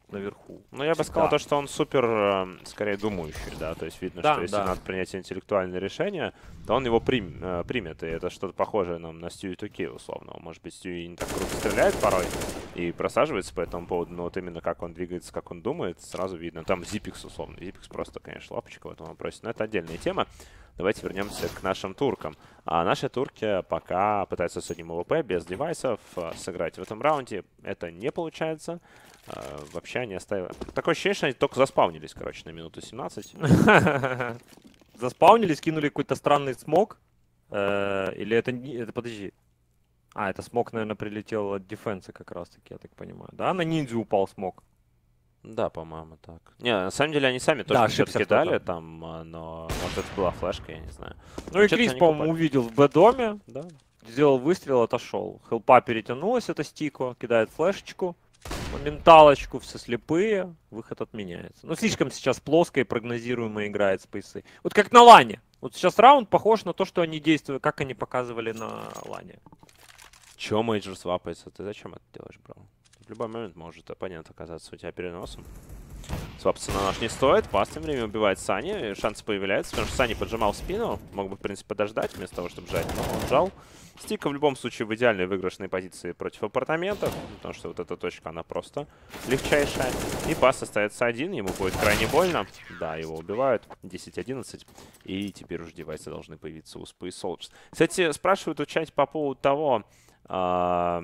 наверху. Ну, я бы Всегда. сказал то, что он супер, э, скорее, думающий, да, то есть видно, Да, что если да. надо принять интеллектуальное решение, то он его прим, э, примет, и это что-то похожее нам на Стьюи Туки, условно. Может быть, Стьюи не так круто стреляет порой и просаживается по этому поводу, но вот именно как он двигается, как он думает, сразу видно. Там Зипикс, условно. Зипикс просто, конечно, лапочка в этом вопросе, но это отдельная тема. Давайте вернемся к нашим туркам. А наши турки пока пытаются с одним ОВП без девайсов э, сыграть в этом раунде. Это не получается. Uh, вообще они оставили... Такое ощущение, что они только заспаунились, короче, на минуту семнадцать. Заспаунились, кинули какой-то странный смог. Или это... это подожди. А, это смог, наверное, прилетел от дефенса как раз-таки, я так понимаю. Да, на ниндзю упал смог. Да, по-моему, так. Не, на самом деле они сами тоже Да, что-то кидали там, но может это была флешка, я не знаю. Ну и Крис, по-моему, увидел в Б-доме. Да. Сделал выстрел, отошел. Хелпа перетянулась, это Стико, кидает флешечку. Моменталочку, все слепые, выход отменяется. Ну, слишком сейчас плоско и прогнозируемо играет Спейсы. Вот как на лане. Вот сейчас раунд похож на то, что они действуют, как они показывали на лане. Чё мейджор свапается? Ты зачем это делаешь, бро? В любой момент может оппонент оказаться у тебя перед носом. Свапаться на наш не стоит. Пас тем временем убивает Сани. Шансы появляются, потому что Сани поджимал в спину. Мог бы, в принципе, подождать вместо того, чтобы жать, но он жал. Стика в любом случае в идеальной выигрышной позиции против апартаментов, потому что вот эта точка, она просто легчайшая. И пас остается один, ему будет крайне больно. Да, его убивают. десять одиннадцать. И теперь уже девайсы должны появиться у Space Soldiers. Кстати, спрашивают в чате по поводу того... А...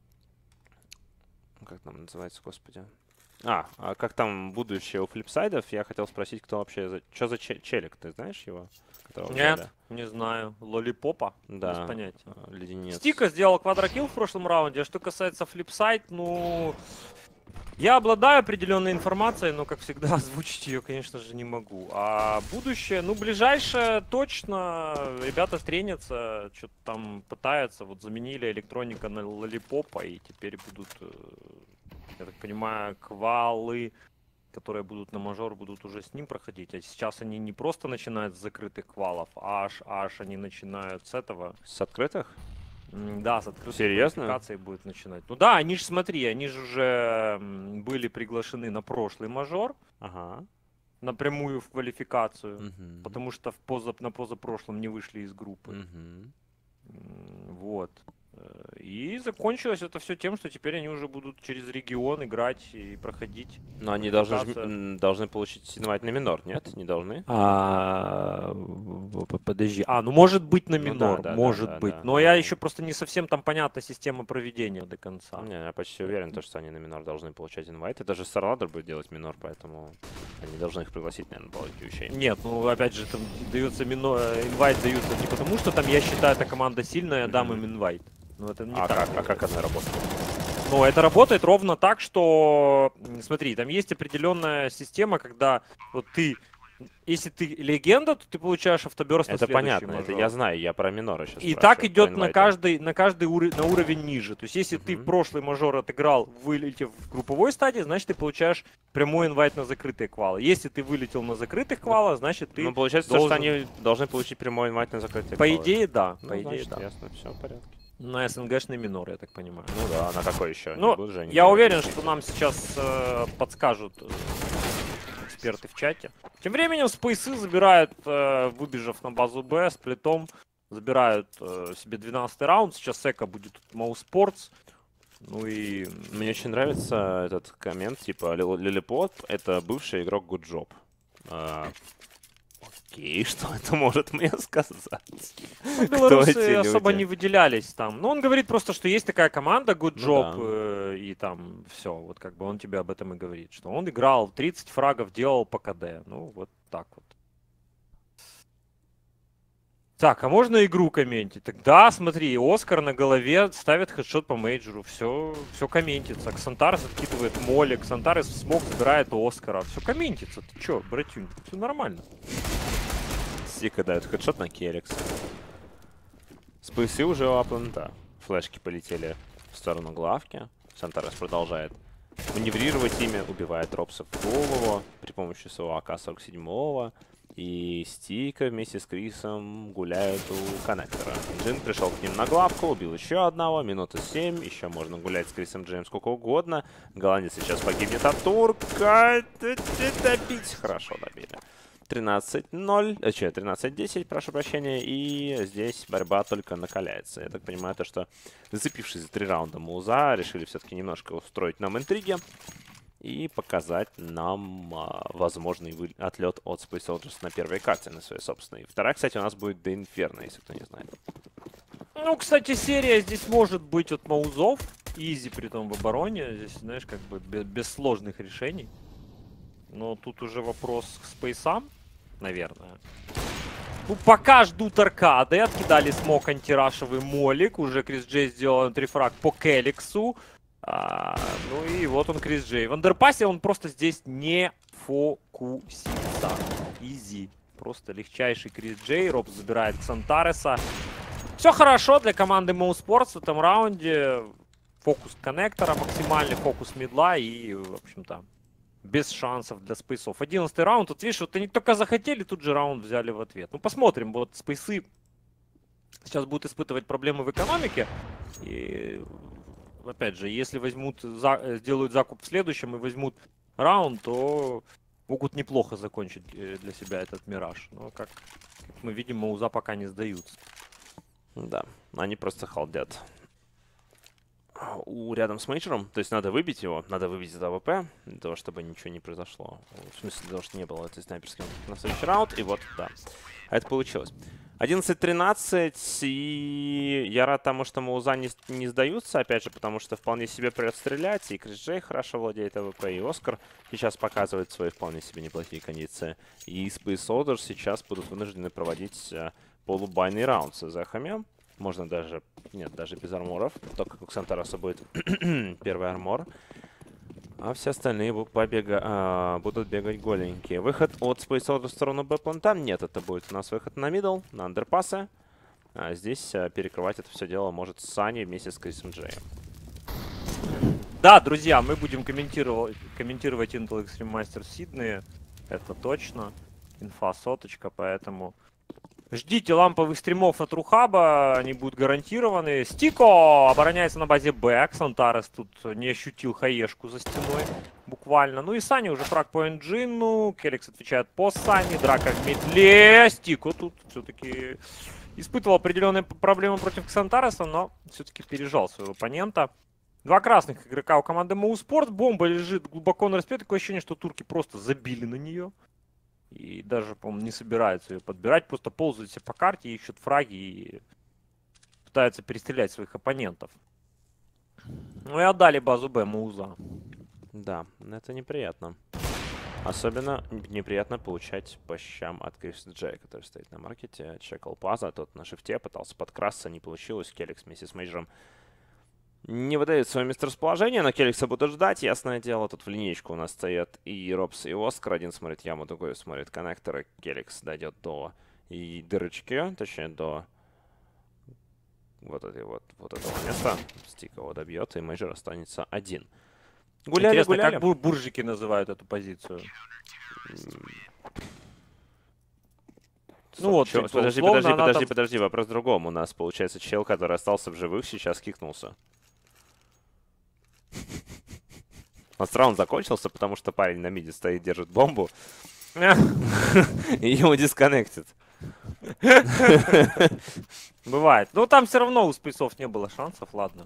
Как там называется, господи? А, а как там будущее у флипсайдов? Я хотел спросить, кто вообще... За... Что за челик? Ты знаешь его? Нет, взяли? Не знаю. Лолипопа? Да. Без понятия. Леденец. Стика сделал квадрокилл в прошлом раунде. А что касается флипсайд, ну... Я обладаю определенной информацией, но, как всегда, озвучить ее, конечно же, не могу. А будущее, ну, ближайшее точно. Ребята тренятся, что-то там пытаются. Вот заменили электроника на лолипопа, и теперь будут, я так понимаю, квалы, которые будут на мажор, будут уже с ним проходить. А сейчас они не просто начинают с закрытых квалов, а аж, аж они начинают с этого. С открытых? Да, с открытой Серьезно? квалификацией будет начинать. Ну да, они же, смотри, они же уже были приглашены на прошлый мажор. Ага. Напрямую в квалификацию. Угу. Потому что в поза, на позапрошлом не вышли из группы. Угу. Вот. И закончилось это все тем, что теперь они уже будут через регион играть и проходить. Но они должны, ж, должны получить инвайт на минор, нет? Не должны? А, подожди. А, ну может быть на минор, ну, да, да, может да, быть. да, Но да. я еще просто не совсем там понятна система проведения до конца. Не, я почти уверен, то, что они на минор должны получать инвайт. И даже Старладер будет делать минор, поэтому они должны их пригласить, наверное, по логике вещей. Нет, ну опять же, там дается минор, инвайт даются не потому, что там я считаю, эта команда сильная, я дам им инвайт. Ну, это не а, так. Как, а как она работает? Ну, это работает ровно так, что, смотри, там есть определенная система, когда вот ты, если ты легенда, то ты получаешь автоберст на Это следующий понятно, мажор. это я знаю, я про минора сейчас И спрашиваю, так идет по на инвайтам. каждый, на каждый ур... на уровень ниже. То есть, если Мгм. ты прошлый мажор отыграл, вылетев в групповой стадии, значит, ты получаешь прямой инвайт на закрытые квалы. Если ты вылетел на закрытых квалах, значит, ты Ну, получается, должен... то, что они должны получить прямой инвайт на закрытие. По идее, да. ну, По идее, значит, да. ясно, все в порядке. На СНГшный минор, я так понимаю. Ну да, а на какой еще? Ну, Не будут же они я делать уверен, такие. что нам сейчас э, подскажут э, эксперты в чате. Тем временем Спейсы забирают, э, выбежав на базу Б с плитом, забирают э, себе двенадцатый раунд. Сейчас Сека будет Моу Спортс. Ну и... Мне очень нравится этот коммент, типа, Лилипот — это бывший игрок Good Job. А, окей, что это может мне сказать? Ну, белорусы эти особо люди? не выделялись там. Но он говорит просто, что есть такая команда Good Ну Job, да. э, и там все. Вот как бы он тебе об этом и говорит. Что он играл, тридцать фрагов делал по КД. Ну, вот так вот. Так, а можно игру комментить? Так да, смотри, Оскар на голове ставит хедшот по мейджору. Все, все комментится. Ксантарес откидывает моли, Ксантарес в смог забирает у Оскара. Все комментится. Ты че, братюнь? Все нормально. Сика дает хедшот на Керекс. Спейсы уже у Аплента. Флешки полетели в сторону главки. Сантарес продолжает маневрировать ими, убивает Ропса в голову при помощи своего А К сорок семь. И Стика вместе с Крисом гуляют у коннектора. Джин пришел к ним на главку, убил еще одного. Минута семь. Еще можно гулять с Крисом Джейм сколько угодно. Голландец сейчас погибнет от турка. Добить. Хорошо добили. тринадцать ноль. Э, че, тринадцать десять, прошу прощения. И здесь борьба только накаляется. Я так понимаю, то, что зацепившись за три раунда Муза, решили все-таки немножко устроить нам интриги. И показать нам а, возможный вы... отлет от Space Soldiers на первой карте, на своей собственной. Вторая, кстати, у нас будет The Inferno, если кто не знает. Ну, кстати, серия здесь может быть от Маузов. Изи, при том в обороне. Здесь, знаешь, как бы без, без сложных решений. Но тут уже вопрос к спейсам, наверное. Ну, пока ждут аркады. Откидали смог антирашевый молик. Уже Крис Джей сделал антрифраг по Келиксу. А, ну и вот он, Крис Джей. В андерпассе он просто здесь не фокусится. Изи. Просто легчайший Крис Джей. Робс забирает Ксантареса. Все хорошо для команды Моуспортс в этом раунде. Фокус коннектора, максимальный фокус мидла и, в общем-то, без шансов для спейсов. одиннадцатый раунд. Тут, видишь, вот они только захотели, тут же раунд взяли в ответ. Ну, посмотрим. Вот спейсы сейчас будут испытывать проблемы в экономике. И... Опять же, если возьмут, за, сделают закуп в следующем и возьмут раунд, то могут неплохо закончить для себя этот мираж. Но, как, как мы видим, Мауза пока не сдаются. Да, они просто халдят. У, рядом с мейджором, то есть надо выбить его, надо выбить из АВП, для того, чтобы ничего не произошло. В смысле, для того, чтобы не было этой снайперской на следующий раунд, и вот, да, это получилось. одиннадцать тринадцать, и я рад тому, что Мауза не, не сдаются, опять же, потому что вполне себе придется стрелять, и Крис Джей хорошо владеет АВП, и Оскар сейчас показывает свои вполне себе неплохие кондиции. И Space Soldiers сейчас будут вынуждены проводить а, полубайный раунд с Захами. Можно даже, нет, даже без арморов, только у Ксантараса будет первый армор. А все остальные будут, побега... а, будут бегать голенькие. Выход от Space Soldiers в сторону Б-планта. Нет, это будет у нас выход на мидл, на андерпассы. А здесь а, перекрывать это все дело может Сани вместе с Крисом Джеем. Да, друзья, мы будем комментировать, комментировать Intel Extreme Masters Сиднey. Это точно. Инфа соточка, поэтому... Ждите ламповых стримов от Рухаба, они будут гарантированы. Стико обороняется на базе Б. Ксантарес тут не ощутил хаешку за стеной, буквально. Ну и Сани уже фраг по энджину. Келикс отвечает по Сани. Драка в медле. Стико тут все-таки испытывал определенные проблемы против Ксантареса, но все-таки пережал своего оппонента. Два красных игрока у команды Моуспорт. Бомба лежит глубоко на распе. Такое ощущение, что турки просто забили на нее. И даже, по-моему, не собираются ее подбирать. Просто ползают все по карте, ищут фраги и пытаются перестрелять своих оппонентов. Ну и отдали базу Б Мауза. Да, это неприятно. Особенно неприятно получать по щам от Криса Джея, который стоит на маркете. Чекал паза, тот на шифте пытался подкрасться, не получилось. Келикс вместе с мейджором не выдает свое месторасположение, но Келикса будут ждать, ясное дело. Тут в линейку у нас стоят и Робс, и Оскар. Один смотрит яму, другой смотрит коннекторы. Келикс дойдет до и дырочки, точнее до вот, этой вот, вот этого места. Стик его добьет, и мейджор останется один. Гуляли, Интересно, гуляли. как бур буржики называют эту позицию? Ну вот, Чё, типа, подожди, условно, подожди, она подожди, там... подожди, вопрос в другом. У нас, получается, чел, который остался в живых, сейчас кикнулся. У нас раунд закончился, потому что парень на миде стоит, держит бомбу. И ему дисконнектит. Бывает. Но там все равно у спейсов не было шансов, ладно.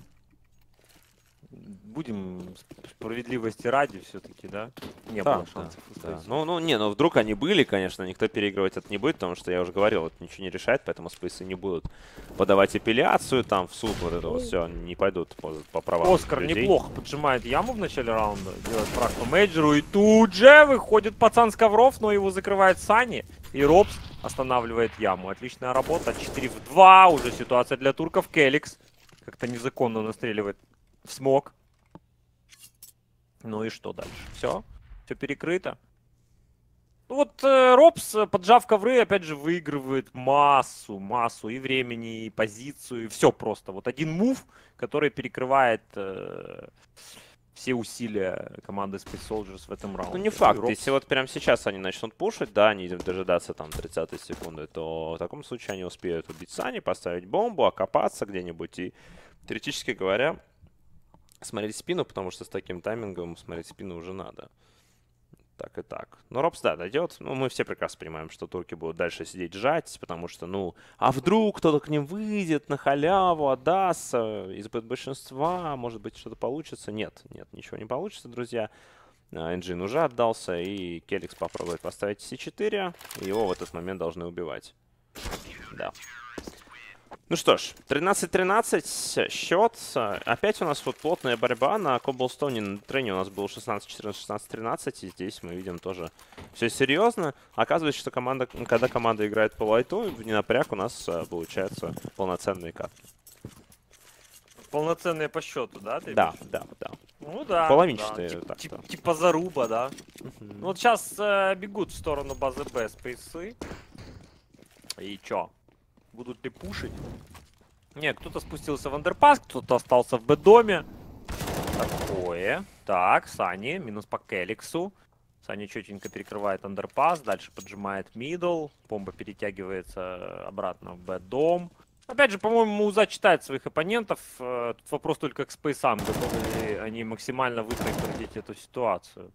Будем справедливости ради все-таки, да? Не Да, было шансов. Да, да. Ну, ну, не, ну вдруг они были, конечно, никто переигрывать это не будет, потому что я уже говорил, вот ничего не решает, поэтому спейсы не будут подавать апелляцию, там, в суд, вот это вот все, не пойдут по, по правам Оскар людей. неплохо поджимает яму в начале раунда, делает фраг по мейджору, и тут же выходит пацан с ковров, но его закрывает Сани, и Робс останавливает яму. Отличная работа, четыре в два, уже ситуация для турков. Келикс как-то незаконно настреливает в смог. Ну и что дальше? Все? Все перекрыто? Ну вот э, Робс, поджав ковры, опять же выигрывает массу, массу и времени, и позицию, и все просто. Вот один мув, который перекрывает э, все усилия команды Space Soldiers в этом раунде. Ну, не факт. Робс... Если вот прямо сейчас они начнут пушить, да, не дожидаться там тридцатой секунды, то в таком случае они успеют убить Сани, поставить бомбу, окопаться где-нибудь и, теоретически говоря, смотреть спину, потому что с таким таймингом смотреть спину уже надо. Так и так. Но Робс, да, дойдет. Ну, мы все прекрасно понимаем, что турки будут дальше сидеть жать, потому что, ну, а вдруг кто-то к ним выйдет на халяву, отдастся из большинства, может быть, что-то получится. Нет, нет, ничего не получится, друзья. Энджин уже отдался, и Келикс попробует поставить Си четыре. Его в этот момент должны убивать. Да. Ну что ж, тринадцать тринадцать счет. Опять у нас вот плотная борьба. На Коблстоуне на трене у нас было шестнадцать четырнадцать, шестнадцать тринадцать. И здесь мы видим тоже все серьезно. Оказывается, что команда, когда команда играет по лайту, в ненапряг у нас получаются полноценные катки. Полноценные по счету, да? Ты да, да, да. Ну да. Половинчатые. Да. Так, Тип, да. тип, типа заруба, да. Uh-huh. Ну вот сейчас э, бегут в сторону базы Б спейсы. И чё? Будут ли пушить? Не, кто-то спустился в андерпас, кто-то остался в Б-доме. Такое. Так, Сани, минус по Келиксу. Сани четенько перекрывает андерпас, дальше поджимает мидл. Бомба перетягивается обратно в Б-дом. Опять же, по-моему, Муза читает своих оппонентов. Тут вопрос только к спейсам. Готовы ли они максимально вытрейдить эту ситуацию?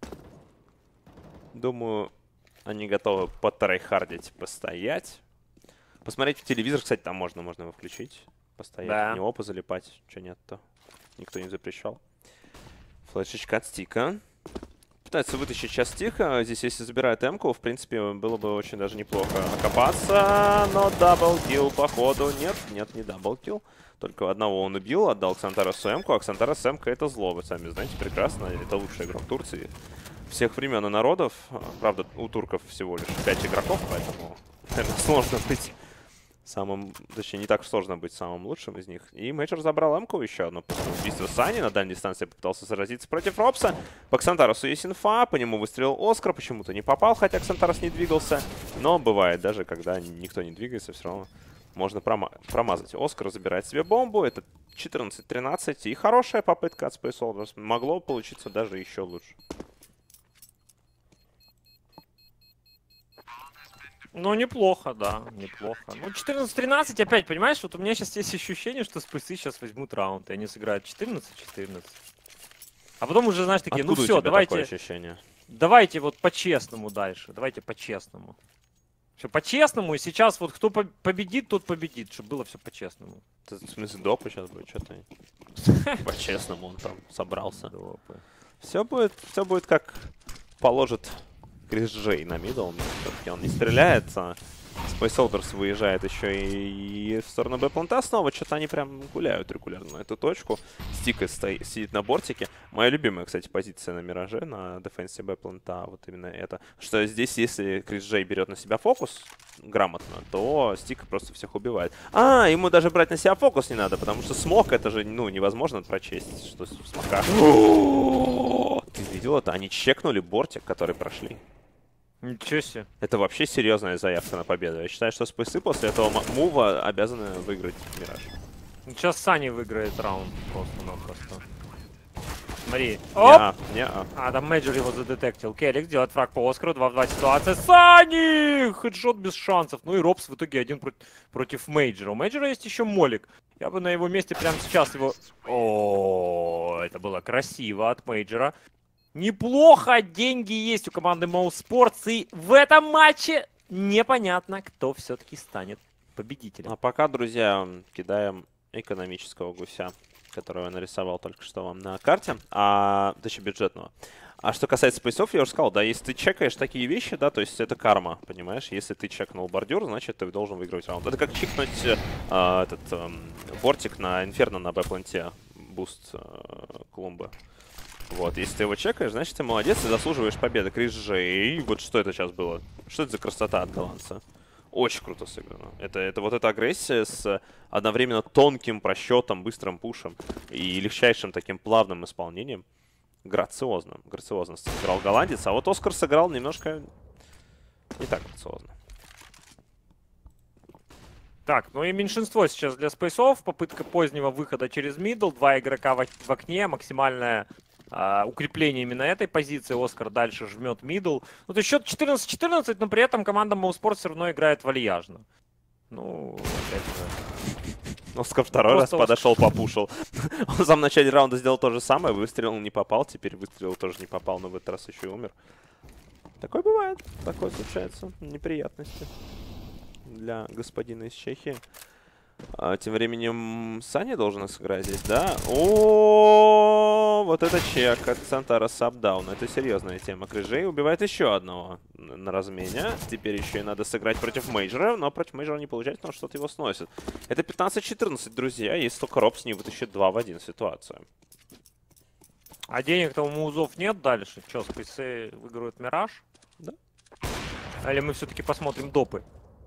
Думаю, они готовы потрайхардить, постоять. Посмотреть в телевизор, кстати, там можно, можно его включить. Постоять, да. в него позалипать. Че нет-то? Никто не запрещал. Флешечка от Стика. Пытается вытащить сейчас Стика. Здесь, если забирает М-ку, в принципе, было бы очень даже неплохо окопаться. Но даблкил, походу. Нет, нет, не даблкил. Только одного он убил, отдал Ксантарасу М-ку. А Ксантарас М-ка это зло, вы сами знаете прекрасно. Это лучший игрок Турции. Всех времен и народов. Правда, у турков всего лишь пять игроков, поэтому, наверное, сложно быть самым... Точнее, не так сложно быть самым лучшим из них. И Мейджор забрал М-ку еще одно после убийства Сани. На дальней дистанции попытался сразиться против Робса. По Ксантарасу есть инфа. По нему выстрелил Оскар. Почему-то не попал, хотя Ксантарас не двигался. Но бывает, даже когда никто не двигается, все равно можно прома промазать. Оскар забирает себе бомбу. Это четырнадцать тринадцать. И хорошая попытка от Space Soldiers. Могло получиться даже еще лучше. Ну, неплохо, да, неплохо. Ну, четырнадцать тринадцать, опять, понимаешь, вот у меня сейчас есть ощущение, что спейсы сейчас возьмут раунд, и они сыграют четырнадцать четырнадцать. А потом уже, знаешь, такие, Откуда ну все, давайте, давайте вот по-честному дальше, давайте по-честному. Все по-честному, и сейчас вот кто по победит, тот победит, чтобы было все по-честному. В смысле, допы сейчас будет, что-то по-честному он там собрался. Все будет, все будет как положит Крис Джей на мидл, все-таки он не стреляет. Space Soldiers выезжает еще и в сторону Б-планта снова. Что-то они прям гуляют регулярно на эту точку. Стика стоит, сидит на бортике. Моя любимая, кстати, позиция на Мираже, на дефенсе Б-планта, вот именно это. Что здесь, если Крис Джей берет на себя фокус грамотно, то Стика просто всех убивает. А, ему даже брать на себя фокус не надо, потому что смог, это же, ну, невозможно прочесть, что в смоках. Ты видел это? Они чекнули бортик, который прошли. Ничего себе. Это вообще серьезная заявка на победу. Я считаю, что спейсы после этого мува обязаны выиграть Мираж. Сейчас Сани выиграет раунд просто-напросто. Смотри. Оп! Не -а. А, там Мейджор его задетектил. Келикс делает фраг по Оскару. два в два ситуация. Сани! Хедшот без шансов. Ну и Робс в итоге один против, против Мейджора. У Мейджора есть еще Молик. Я бы на его месте прямо сейчас его... О, это было красиво от Мейджора. Неплохо, деньги есть у команды Mouse Sports, и в этом матче непонятно, кто все-таки станет победителем. А пока, друзья, кидаем экономического гуся, которого я нарисовал только что вам на карте, а, точнее бюджетного. А что касается спейсов, я уже сказал, да, если ты чекаешь такие вещи, да, то есть это карма, понимаешь? Если ты чекнул бордюр, значит ты должен выиграть раунд. Это как чекнуть э, этот э, бортик на Инферно на Б-планте, буст э, клумбы. Вот, если ты его чекаешь, значит ты молодец и заслуживаешь победы. Крис Джей, вот что это сейчас было? Что это за красота от голландца? Очень круто сыграно. Это, это вот эта агрессия с одновременно тонким просчетом, быстрым пушем и легчайшим таким плавным исполнением. Грациозно. Грациозно сыграл голландец, а вот Оскар сыграл немножко не так грациозно. Так, ну и меньшинство сейчас для спейсов. Попытка позднего выхода через мидл. Два игрока в, в окне. Максимальная а, укрепление именно этой позиции. Оскар дальше жмет мидл. Ну, то есть счет четырнадцать четырнадцать, но при этом команда Моуспорт все равно играет вальяжно. Ну, опять же. Оскар второй Просто раз Оскар. подошел, попушил. Он в самом начале раунда сделал то же самое, выстрелил, не попал, теперь выстрелил, тоже не попал, но в этот раз еще и умер. Такое бывает, такое случается, неприятности для господина из Чехии. А, тем временем Саня должен сыграть здесь, да? О, вот это чек от Сантара Сабдаун. Это серьезная тема. Крыжей убивает еще одного на размене. Теперь еще и надо сыграть против Мейджора, но против Мейджора не получается, потому что что-то его сносит. Это пятнадцать четырнадцать, друзья. Если только Робс не вытащит два в один ситуацию. А денег-то у Музов нет дальше. Че, спейсы выиграют Мираж? Да. Или мы все-таки посмотрим допы?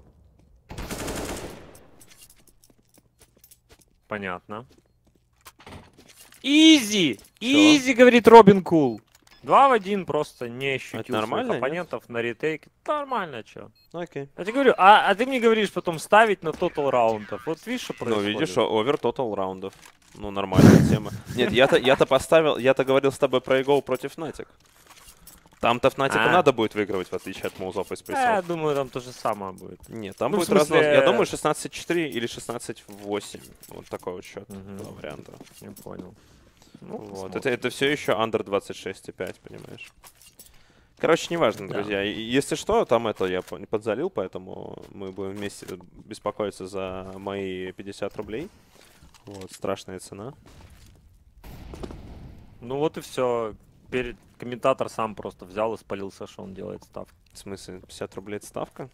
Понятно. Изи! Изи, говорит Робин Кул. Два в один просто не ощутил нормально, своих оппонентов на ретейк. Нормально, чё. Окей. Я тебе говорю, а, а ты мне говоришь потом ставить на тотал раундов. Вот видишь, что Ну, происходит? видишь, овер тотал раундов. Ну, нормальная тема. Нет, я-то я-то поставил, я-то говорил с тобой про Эгоу против Натик. Там-то в Натика А. надо будет выигрывать, в отличие от Музов и А, Спейсов. я думаю, там то же самое будет. Нет, там Ну, в будет смысле, разнос. Я думаю, шестнадцать четыре или шестнадцать восемь. Вот такой вот счет. Мгм. Два варианта. Не понял. Ну, Вот. посмотрим. Это, это все еще under двадцать шесть и пять, понимаешь? Короче, неважно, Да. друзья. И Если что, там это я по- подзалил, поэтому мы будем вместе беспокоиться за мои пятьдесят рублей. Вот, страшная цена. Ну вот и все. Перед комментатор сам просто взял и спалился, что он делает ставку. В смысле, пятьдесят рублей это ставка?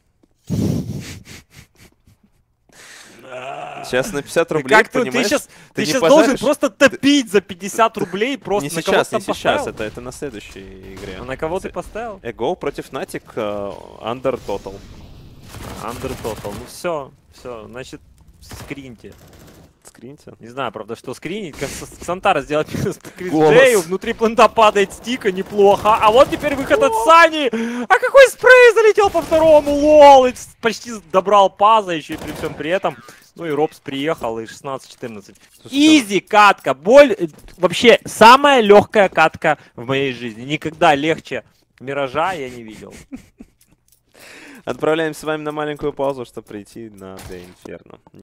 Сейчас на пятьдесят рублей, как ты, ты понимаешь? сейчас, ты не сейчас должен позаришь- просто топить за пятьдесят рублей просто Не на сейчас, кого не ты там сейчас. поставил? Это, это на следующей игре. А на кого ты поставил? Эго против Натик, э, under total. Under Total. Ну все, все, значит, скриньте. Скриньте. Не знаю, правда, что скринить. Как С- Сантара сделать минус по Крис Голос. Джею. Внутри плента падает стика, неплохо. А вот теперь выход от Сани. А какой спрей залетел по второму, лол. И почти добрал паза еще и при всем при этом. Ну и Робс приехал, и шестнадцать четырнадцать. Слушай, Изи катка. Боль... э, Вообще, самая легкая катка в моей жизни. Никогда легче Миража я не видел. Отправляемся с вами на маленькую паузу, чтобы прийти на The Inferno.